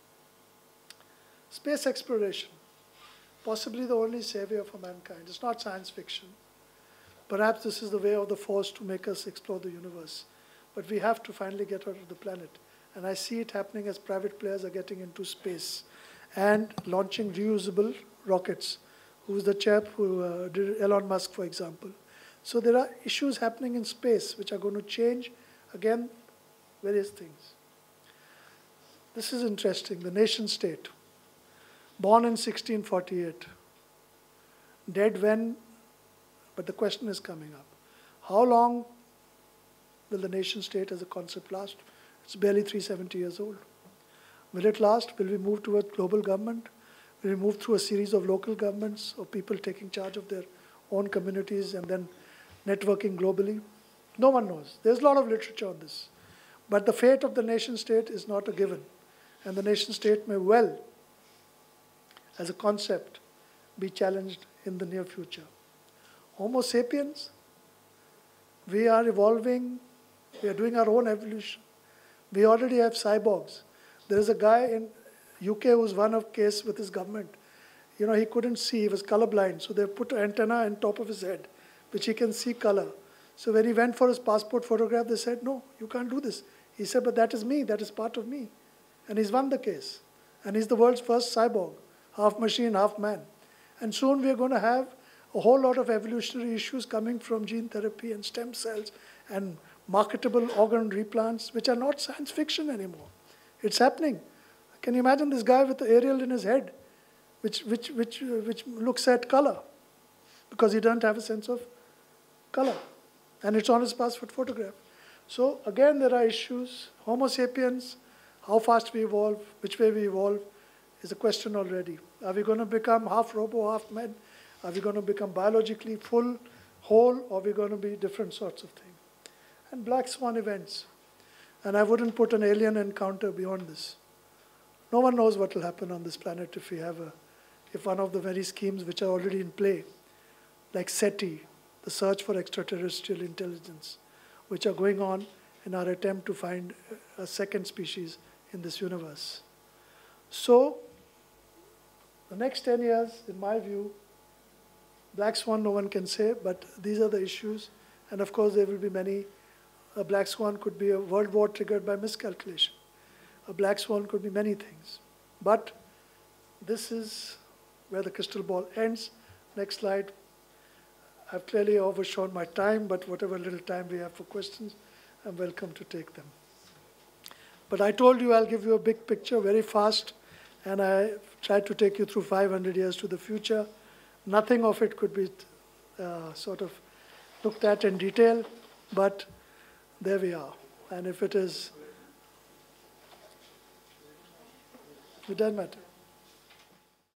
S1: Space exploration, possibly the only savior for mankind. It's not science fiction. Perhaps this is the way of the force to make us explore the universe. But we have to finally get out of the planet. And I see it happening as private players are getting into space and launching reusable rockets. Who's the chap who did Elon Musk, for example. So there are issues happening in space which are going to change, again, various things. This is interesting, the nation state. Born in 1648. Dead when? But the question is coming up. How long will the nation state as a concept last? It's barely 370 years old. Will it last? Will we move towards global government? Will we move through a series of local governments of people taking charge of their own communities and then networking globally? No one knows. There's a lot of literature on this. But the fate of the nation state is not a given. And the nation state may well, as a concept, be challenged in the near future. Homo sapiens, we are evolving, we are doing our own evolution. We already have cyborgs. There is a guy in UK who's won a case with his government. You know, he couldn't see, he was colorblind, so they put an antenna on top of his head, which he can see color. So when he went for his passport photograph, they said, no, you can't do this. He said, but that is me, that is part of me. And he's won the case. And he's the world's first cyborg, half machine, half man. And soon we're going to have a whole lot of evolutionary issues coming from gene therapy and stem cells and marketable organ replants, which are not science fiction anymore. It's happening. Can you imagine this guy with the aerial in his head, which looks at color, because he doesn't have a sense of color, and it's on his passport photograph. So again, there are issues. Homo sapiens, how fast we evolve, which way we evolve, is a question already. Are we going to become half robo, half man? Are we going to become biologically full, whole, or are we going to be different sorts of things? And black swan events. And I wouldn't put an alien encounter beyond this. No one knows what will happen on this planet if one of the very schemes which are already in play, like SETI, the search for extraterrestrial intelligence, which are going on in our attempt to find a second species in this universe. So, the next 10 years, in my view, black swan no one can say, but these are the issues. And of course, there will be many. A black swan could be a world war triggered by miscalculation. A black swan could be many things. But this is where the crystal ball ends. Next slide. I've clearly overshot my time, but whatever little time we have for questions, I'm welcome to take them. But I told you I'll give you a big picture very fast, and I tried to take you through 500 years to the future. Nothing of it could be sort of looked at in detail, but there we are. And if it is, it doesn't matter.